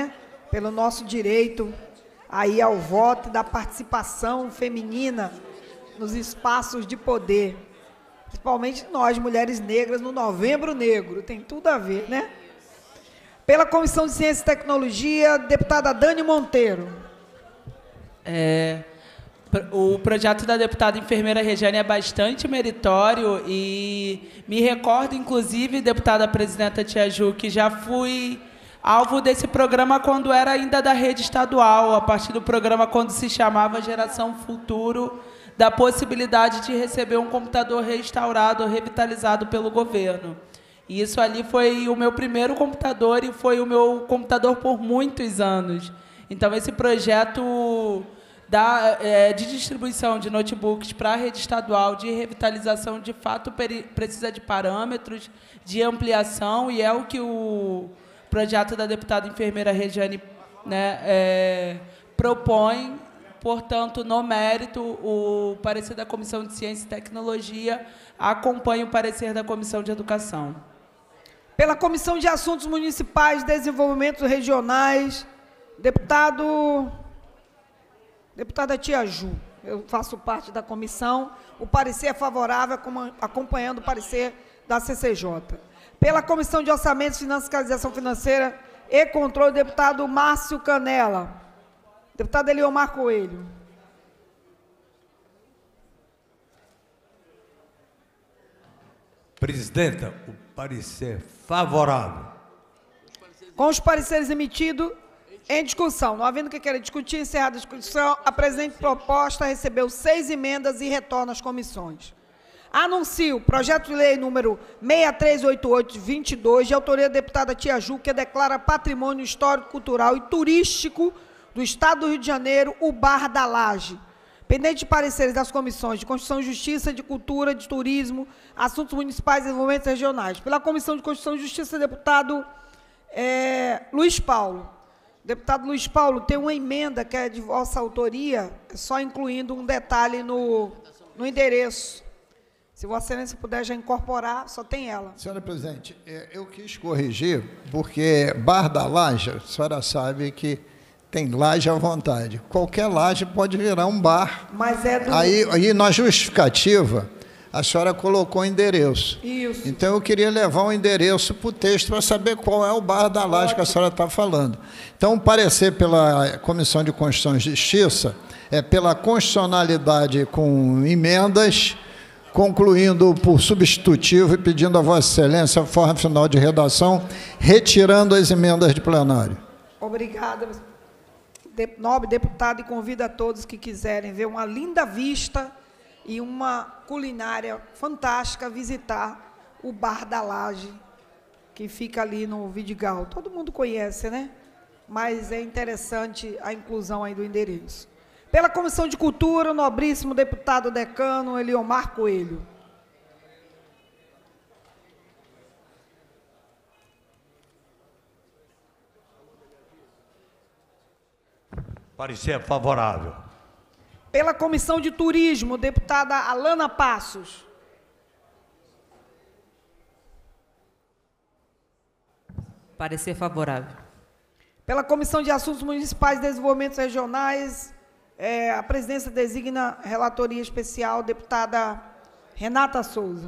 pelo nosso direito aí ao voto e da participação feminina nos espaços de poder, principalmente nós, mulheres negras, no Novembro Negro, tem tudo a ver, né? Pela Comissão de Ciência e Tecnologia, deputada Dani Monteiro. É, o projeto da deputada enfermeira Regiane é bastante meritório e me recordo, inclusive, deputada presidenta Tia Ju, que já fui alvo desse programa quando era ainda da rede estadual, a partir do programa quando se chamava Geração Futuro, da possibilidade de receber um computador restaurado, revitalizado pelo governo. E isso ali foi o meu primeiro computador e foi o meu computador por muitos anos. Então, esse projeto da, é, de distribuição de notebooks para a rede estadual, de revitalização, de fato, peri, precisa de parâmetros, de ampliação, e é o que o projeto da deputada enfermeira Regiane, né, é, propõe. Portanto, no mérito, o parecer da Comissão de Ciência e Tecnologia acompanha o parecer da Comissão de Educação. Pela Comissão de Assuntos Municipais e Desenvolvimentos Regionais, deputado, deputada Tia Ju, eu faço parte da comissão, o parecer é favorável, acompanhando o parecer da C C J. Pela Comissão de Orçamentos, Fiscalização Financeira e Controle, deputado Márcio Canela. Deputado Eliomar Coelho. Presidenta, o parecer favorável. Com os pareceres emitidos, em discussão. Não havendo que queira discutir, encerrada a discussão, a presente proposta recebeu seis emendas e retorna às comissões. Anuncio o projeto de lei número seis três oito oito barra vinte e dois, de autoria da deputada Tia Ju, que declara patrimônio histórico, cultural e turístico do Estado do Rio de Janeiro, o Bar da Laje. Pendente de pareceres das comissões de Constituição e Justiça, de Cultura, de Turismo, Assuntos Municipais e Desenvolvimentos Regionais. Pela Comissão de Constituição e Justiça, deputado é, Luiz Paulo. Deputado Luiz Paulo, tem uma emenda que é de vossa autoria, só incluindo um detalhe no, no endereço. Se Vossa Excelência puder já incorporar, só tem ela. Senhora presidente, eu quis corrigir, porque Bar da Laje, a senhora sabe que tem laje à vontade. Qualquer laje pode virar um bar. Mas é do... Aí, aí na justificativa, a senhora colocou o endereço. Isso. Então, eu queria levar o endereço para o texto para saber qual é o bar da laje Ótimo. que a senhora está falando. Então, o parecer pela Comissão de Constituição e Justiça é pela constitucionalidade com emendas, concluindo por substitutivo e pedindo a Vossa Excelência a forma final de redação, retirando as emendas de plenário. Obrigada, nobre deputado, e convido a todos que quiserem ver uma linda vista e uma culinária fantástica, visitar o Bar da Laje, que fica ali no Vidigal. Todo mundo conhece, né? Mas é interessante a inclusão aí do endereço. Pela Comissão de Cultura, o nobríssimo deputado decano Eliomar Coelho. Parecer favorável. Pela Comissão de Turismo, deputada Alana Passos. Parecer favorável. Pela Comissão de Assuntos Municipais e Desenvolvimentos Regionais, é, a presidência designa relatoria especial, deputada Renata Souza.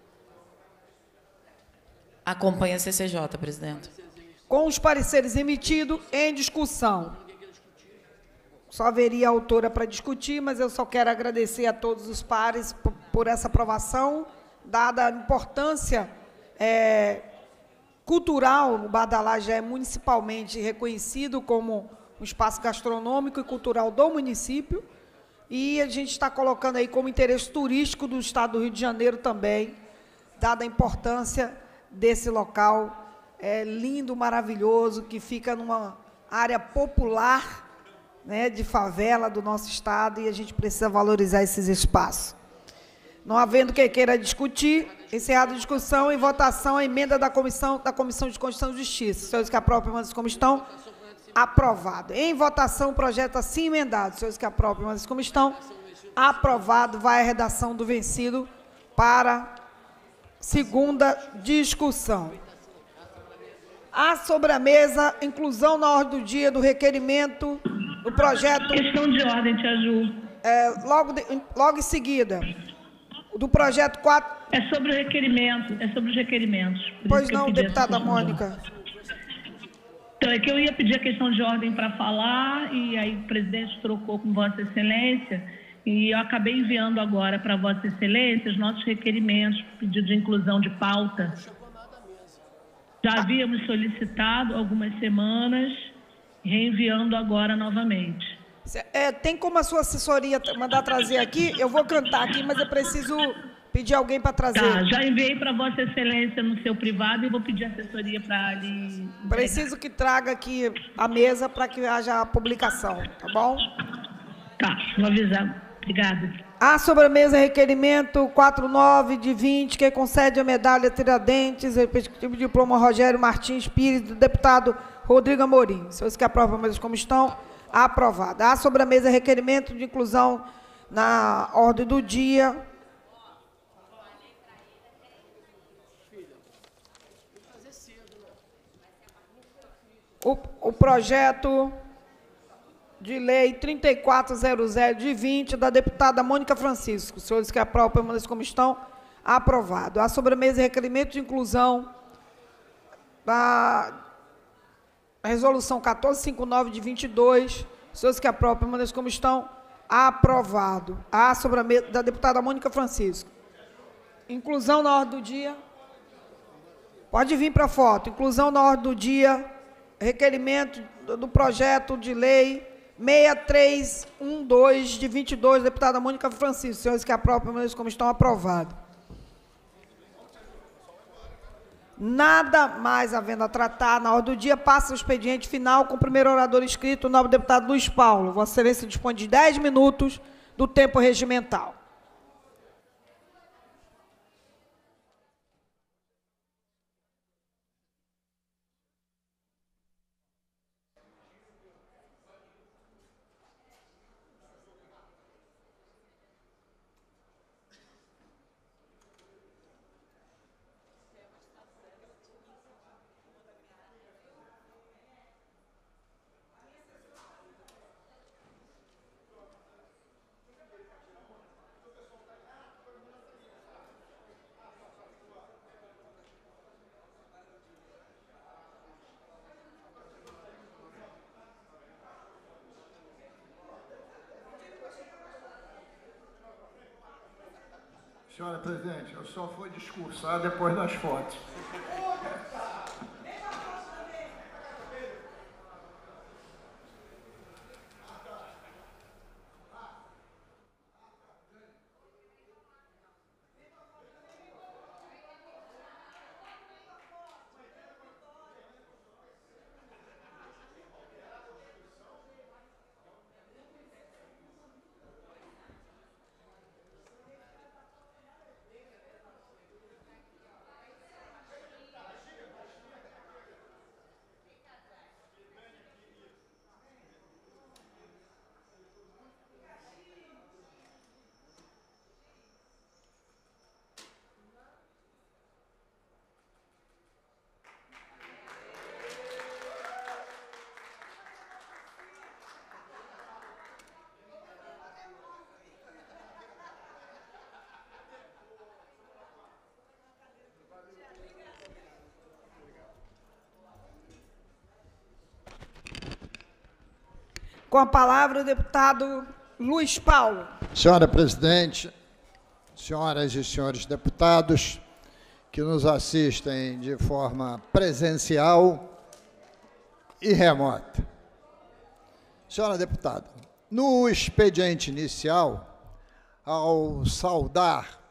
Acompanha a C C J, presidente. Com os pareceres emitidos, em discussão. Só haveria autora para discutir, mas eu só quero agradecer a todos os pares por, por essa aprovação, dada a importância é, cultural. O Bar da Laje é municipalmente reconhecido como um espaço gastronômico e cultural do município, e a gente está colocando aí como interesse turístico do Estado do Rio de Janeiro também, dada a importância desse local é, lindo, maravilhoso, que fica numa área popular, né, de favela do nosso Estado, e a gente precisa valorizar esses espaços. Não havendo quem queira discutir, encerrada a discussão, em votação a emenda da Comissão, da Comissão de Constituição e Justiça. Senhores que aprovam, permaneçam como estão. Aprovado. Em votação, o projeto assim emendado. Senhores que aprovam, permaneçam como estão. Aprovado. Vai a redação do vencido para segunda discussão. Há sobre a mesa inclusão na ordem do dia do requerimento do projeto... Questão de ordem, Tia Ju. É, logo, de, logo em seguida, do projeto quatro... É sobre o requerimento, é sobre os requerimentos. Pois não, deputada Mônica. Então, é que eu ia pedir a questão de ordem para falar, e aí o presidente trocou com Vossa Excelência, e eu acabei enviando agora para Vossa Excelência os nossos requerimentos, pedido de inclusão de pauta. Já havíamos solicitado algumas semanas, reenviando agora novamente. É, tem como a sua assessoria mandar trazer aqui? Eu vou cantar aqui, mas eu preciso pedir alguém para trazer. Tá, já enviei para Vossa Excelência no seu privado e vou pedir assessoria para lhe... Preciso que traga aqui a mesa para que haja a publicação, tá bom? Tá, vou avisar. Obrigada. A sobre a mesa requerimento quatro nove de vinte, que concede a medalha Tiradentes, respectivo diploma Rogério Martins Pires, do deputado Rodrigo Amorim. Senhores que aprovam a mesa como estão, aprovada. A sobre a mesa requerimento de inclusão na ordem do dia. O, o projeto de lei trinta e quatro zero zero de vinte, da deputada Mônica Francisco. Os senhores que aprovam, permaneçam como estão, aprovado. A sobremesa requerimento de inclusão da resolução quatorze cinquenta e nove de vinte e dois. Os senhores que aprovam, permaneçam como estão, aprovado. A sobremesa da deputada Mônica Francisco. Inclusão na ordem do dia. Pode vir para a foto. Inclusão na ordem do dia. Requerimento do projeto de lei seis três um dois, de vinte e dois, deputada Mônica Francisco. Senhores que aprovam, permaneçam como estão, aprovado. Nada mais havendo a tratar, na ordem do dia, passa o expediente final com o primeiro orador inscrito, o nobre deputado Luiz Paulo. Vossa Excelência dispõe de dez minutos do tempo regimental. Senhora presidente, eu só fui discursar depois das fotos. Com a palavra, o deputado Luiz Paulo. Senhora presidente, senhoras e senhores deputados que nos assistem de forma presencial e remota. Senhora deputada, no expediente inicial, ao saudar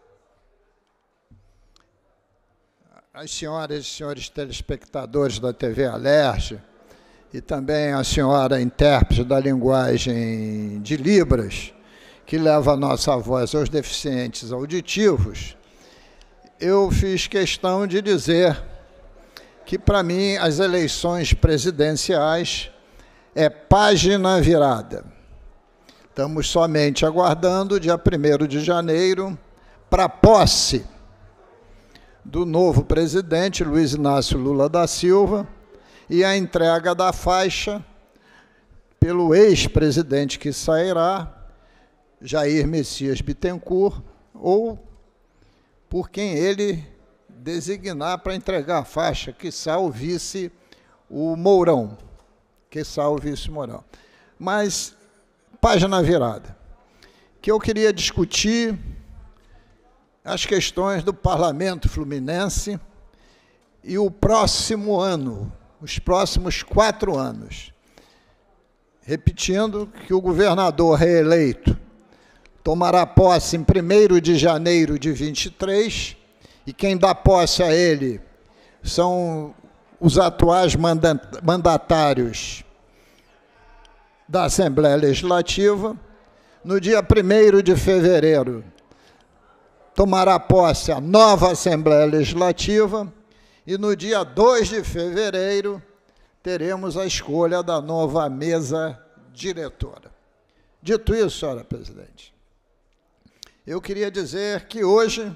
as senhoras e senhores telespectadores da T V Alerj, e também a senhora intérprete da linguagem de Libras, que leva a nossa voz aos deficientes auditivos, eu fiz questão de dizer que, para mim, as eleições presidenciais é página virada. Estamos somente aguardando, dia primeiro de janeiro, para a posse do novo presidente, Luiz Inácio Lula da Silva, e a entrega da faixa pelo ex-presidente que sairá, Jair Messias Bittencourt, ou por quem ele designar para entregar a faixa, quiçá o vice, o Mourão, quiçá o vice Mourão. Mas, página virada, que eu queria discutir as questões do Parlamento Fluminense e o próximo ano, os próximos quatro anos. Repetindo que o governador reeleito tomará posse em primeiro de janeiro de vinte e três, e quem dá posse a ele são os atuais mandatários da Assembleia Legislativa. No dia primeiro de fevereiro, tomará posse a nova Assembleia Legislativa, e no dia dois de fevereiro teremos a escolha da nova mesa diretora. Dito isso, senhora presidente, eu queria dizer que hoje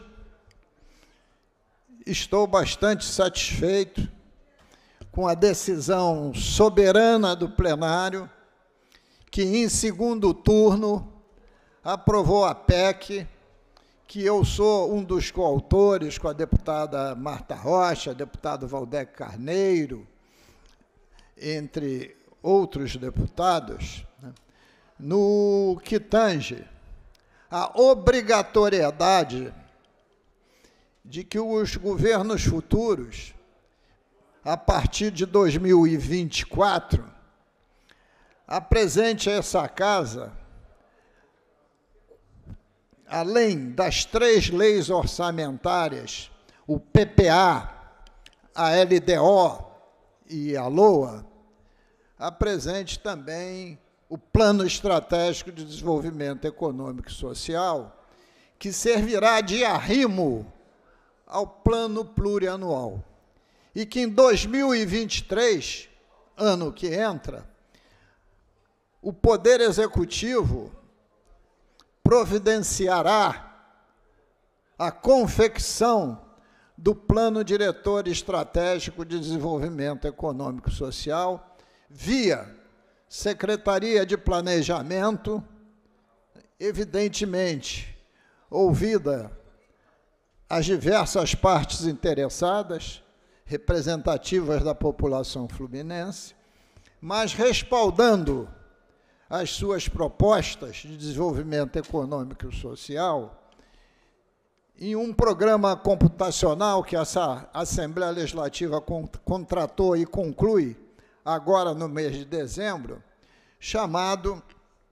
estou bastante satisfeito com a decisão soberana do plenário, que em segundo turno aprovou a P E C, que eu sou um dos coautores com a deputada Marta Rocha, deputado Valdec Carneiro, entre outros deputados, né, no que tange a obrigatoriedade de que os governos futuros, a partir de dois mil e vinte e quatro, apresente a essa casa, além das três leis orçamentárias, o P P A, a L D O e a LOA, apresente também o Plano Estratégico de Desenvolvimento Econômico e Social, que servirá de arrimo ao Plano Plurianual. E que em dois mil e vinte e três, ano que entra, o Poder Executivo providenciará a confecção do Plano Diretor Estratégico de Desenvolvimento Econômico e Social, via Secretaria de Planejamento, evidentemente, ouvida as diversas partes interessadas, representativas da população fluminense, mas respaldando as suas propostas de desenvolvimento econômico e social em um programa computacional que essa Assembleia Legislativa contratou e conclui agora no mês de dezembro, chamado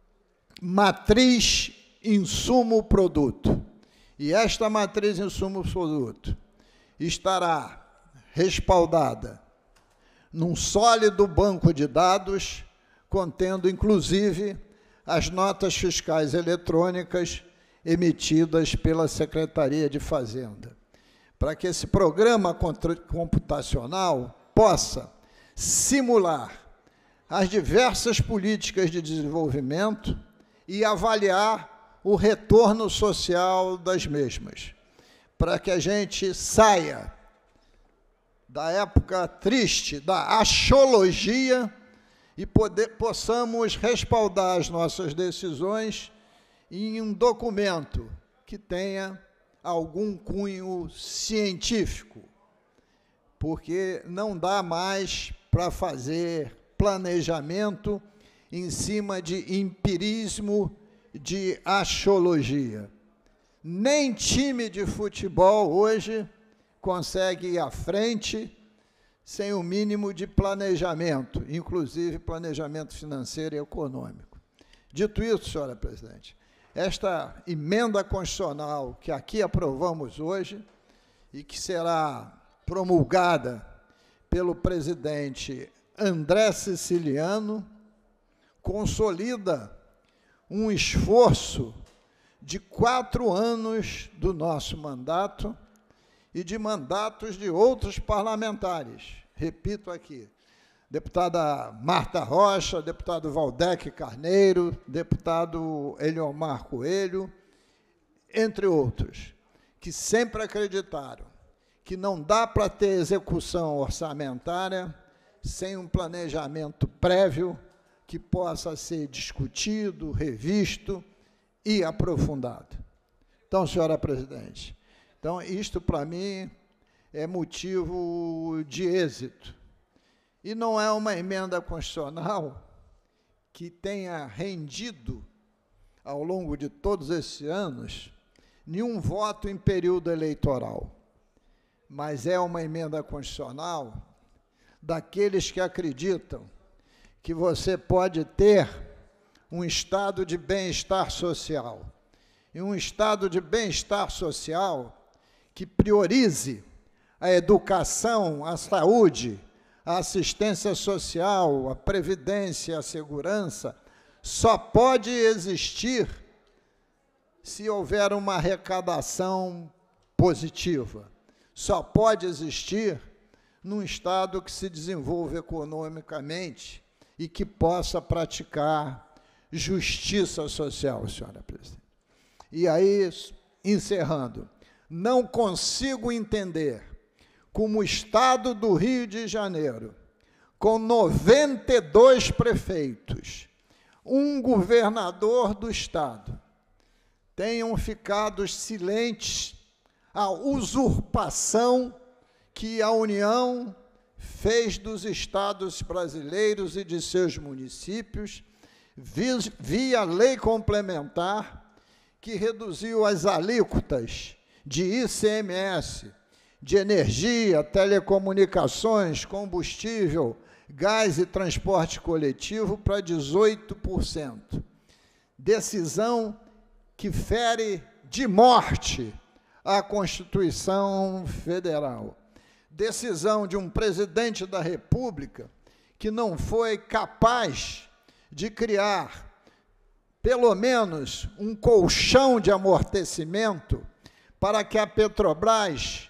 Matriz Insumo Produto. E esta Matriz Insumo Produto estará respaldada num sólido banco de dados, contendo, inclusive, as notas fiscais eletrônicas emitidas pela Secretaria de Fazenda, para que esse programa computacional possa simular as diversas políticas de desenvolvimento e avaliar o retorno social das mesmas, para que a gente saia da época triste, da axiologia, e poder, possamos respaldar as nossas decisões em um documento que tenha algum cunho científico, porque não dá mais para fazer planejamento em cima de empirismo, de axiologia. Nem time de futebol hoje consegue ir à frente sem o mínimo de planejamento, inclusive planejamento financeiro e econômico. Dito isso, senhora presidente, esta emenda constitucional que aqui aprovamos hoje e que será promulgada pelo presidente André Siciliano, consolida um esforço de quatro anos do nosso mandato e de mandatos de outros parlamentares. Repito aqui, deputada Marta Rocha, deputado Valdec Carneiro, deputado Eliomar Coelho, entre outros, que sempre acreditaram que não dá para ter execução orçamentária sem um planejamento prévio que possa ser discutido, revisto e aprofundado. Então, senhora presidente, então, isto para mim é motivo de êxito. E não é uma emenda constitucional que tenha rendido, ao longo de todos esses anos, nenhum voto em período eleitoral, mas é uma emenda constitucional daqueles que acreditam que você pode ter um estado de bem-estar social, e um estado de bem-estar social que priorize a educação, a saúde, a assistência social, a previdência, a segurança, só pode existir se houver uma arrecadação positiva. Só pode existir num Estado que se desenvolva economicamente e que possa praticar justiça social, senhora presidente. E aí, encerrando, não consigo entender como o Estado do Rio de Janeiro, com noventa e dois prefeitos, um governador do Estado, tenham ficado silentes à usurpação que a União fez dos estados brasileiros e de seus municípios, via lei complementar, que reduziu as alíquotas de I C M S, de energia, telecomunicações, combustível, gás e transporte coletivo para dezoito por cento. Decisão que fere de morte a Constituição Federal. Decisão de um presidente da República que não foi capaz de criar, pelo menos, um colchão de amortecimento para que a Petrobras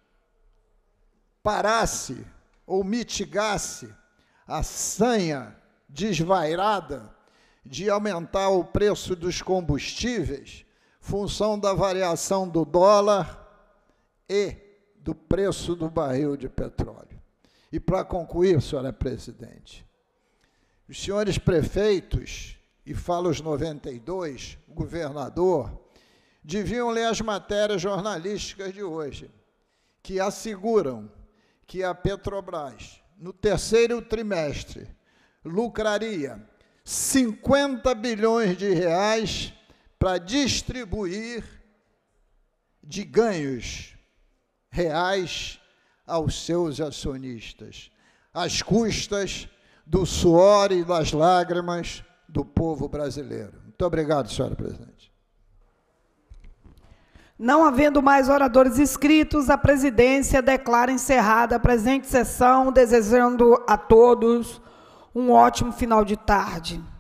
parasse ou mitigasse a sanha desvairada de aumentar o preço dos combustíveis, função da variação do dólar e do preço do barril de petróleo. E, para concluir, senhora presidente, os senhores prefeitos, e falo os noventa e dois, o governador, deviam ler as matérias jornalísticas de hoje, que asseguram que a Petrobras, no terceiro trimestre, lucraria cinquenta bilhões de reais para distribuir de ganhos reais aos seus acionistas, às custas do suor e das lágrimas do povo brasileiro. Muito obrigado, senhora presidente. Não havendo mais oradores inscritos, a presidência declara encerrada a presente sessão, desejando a todos um ótimo final de tarde.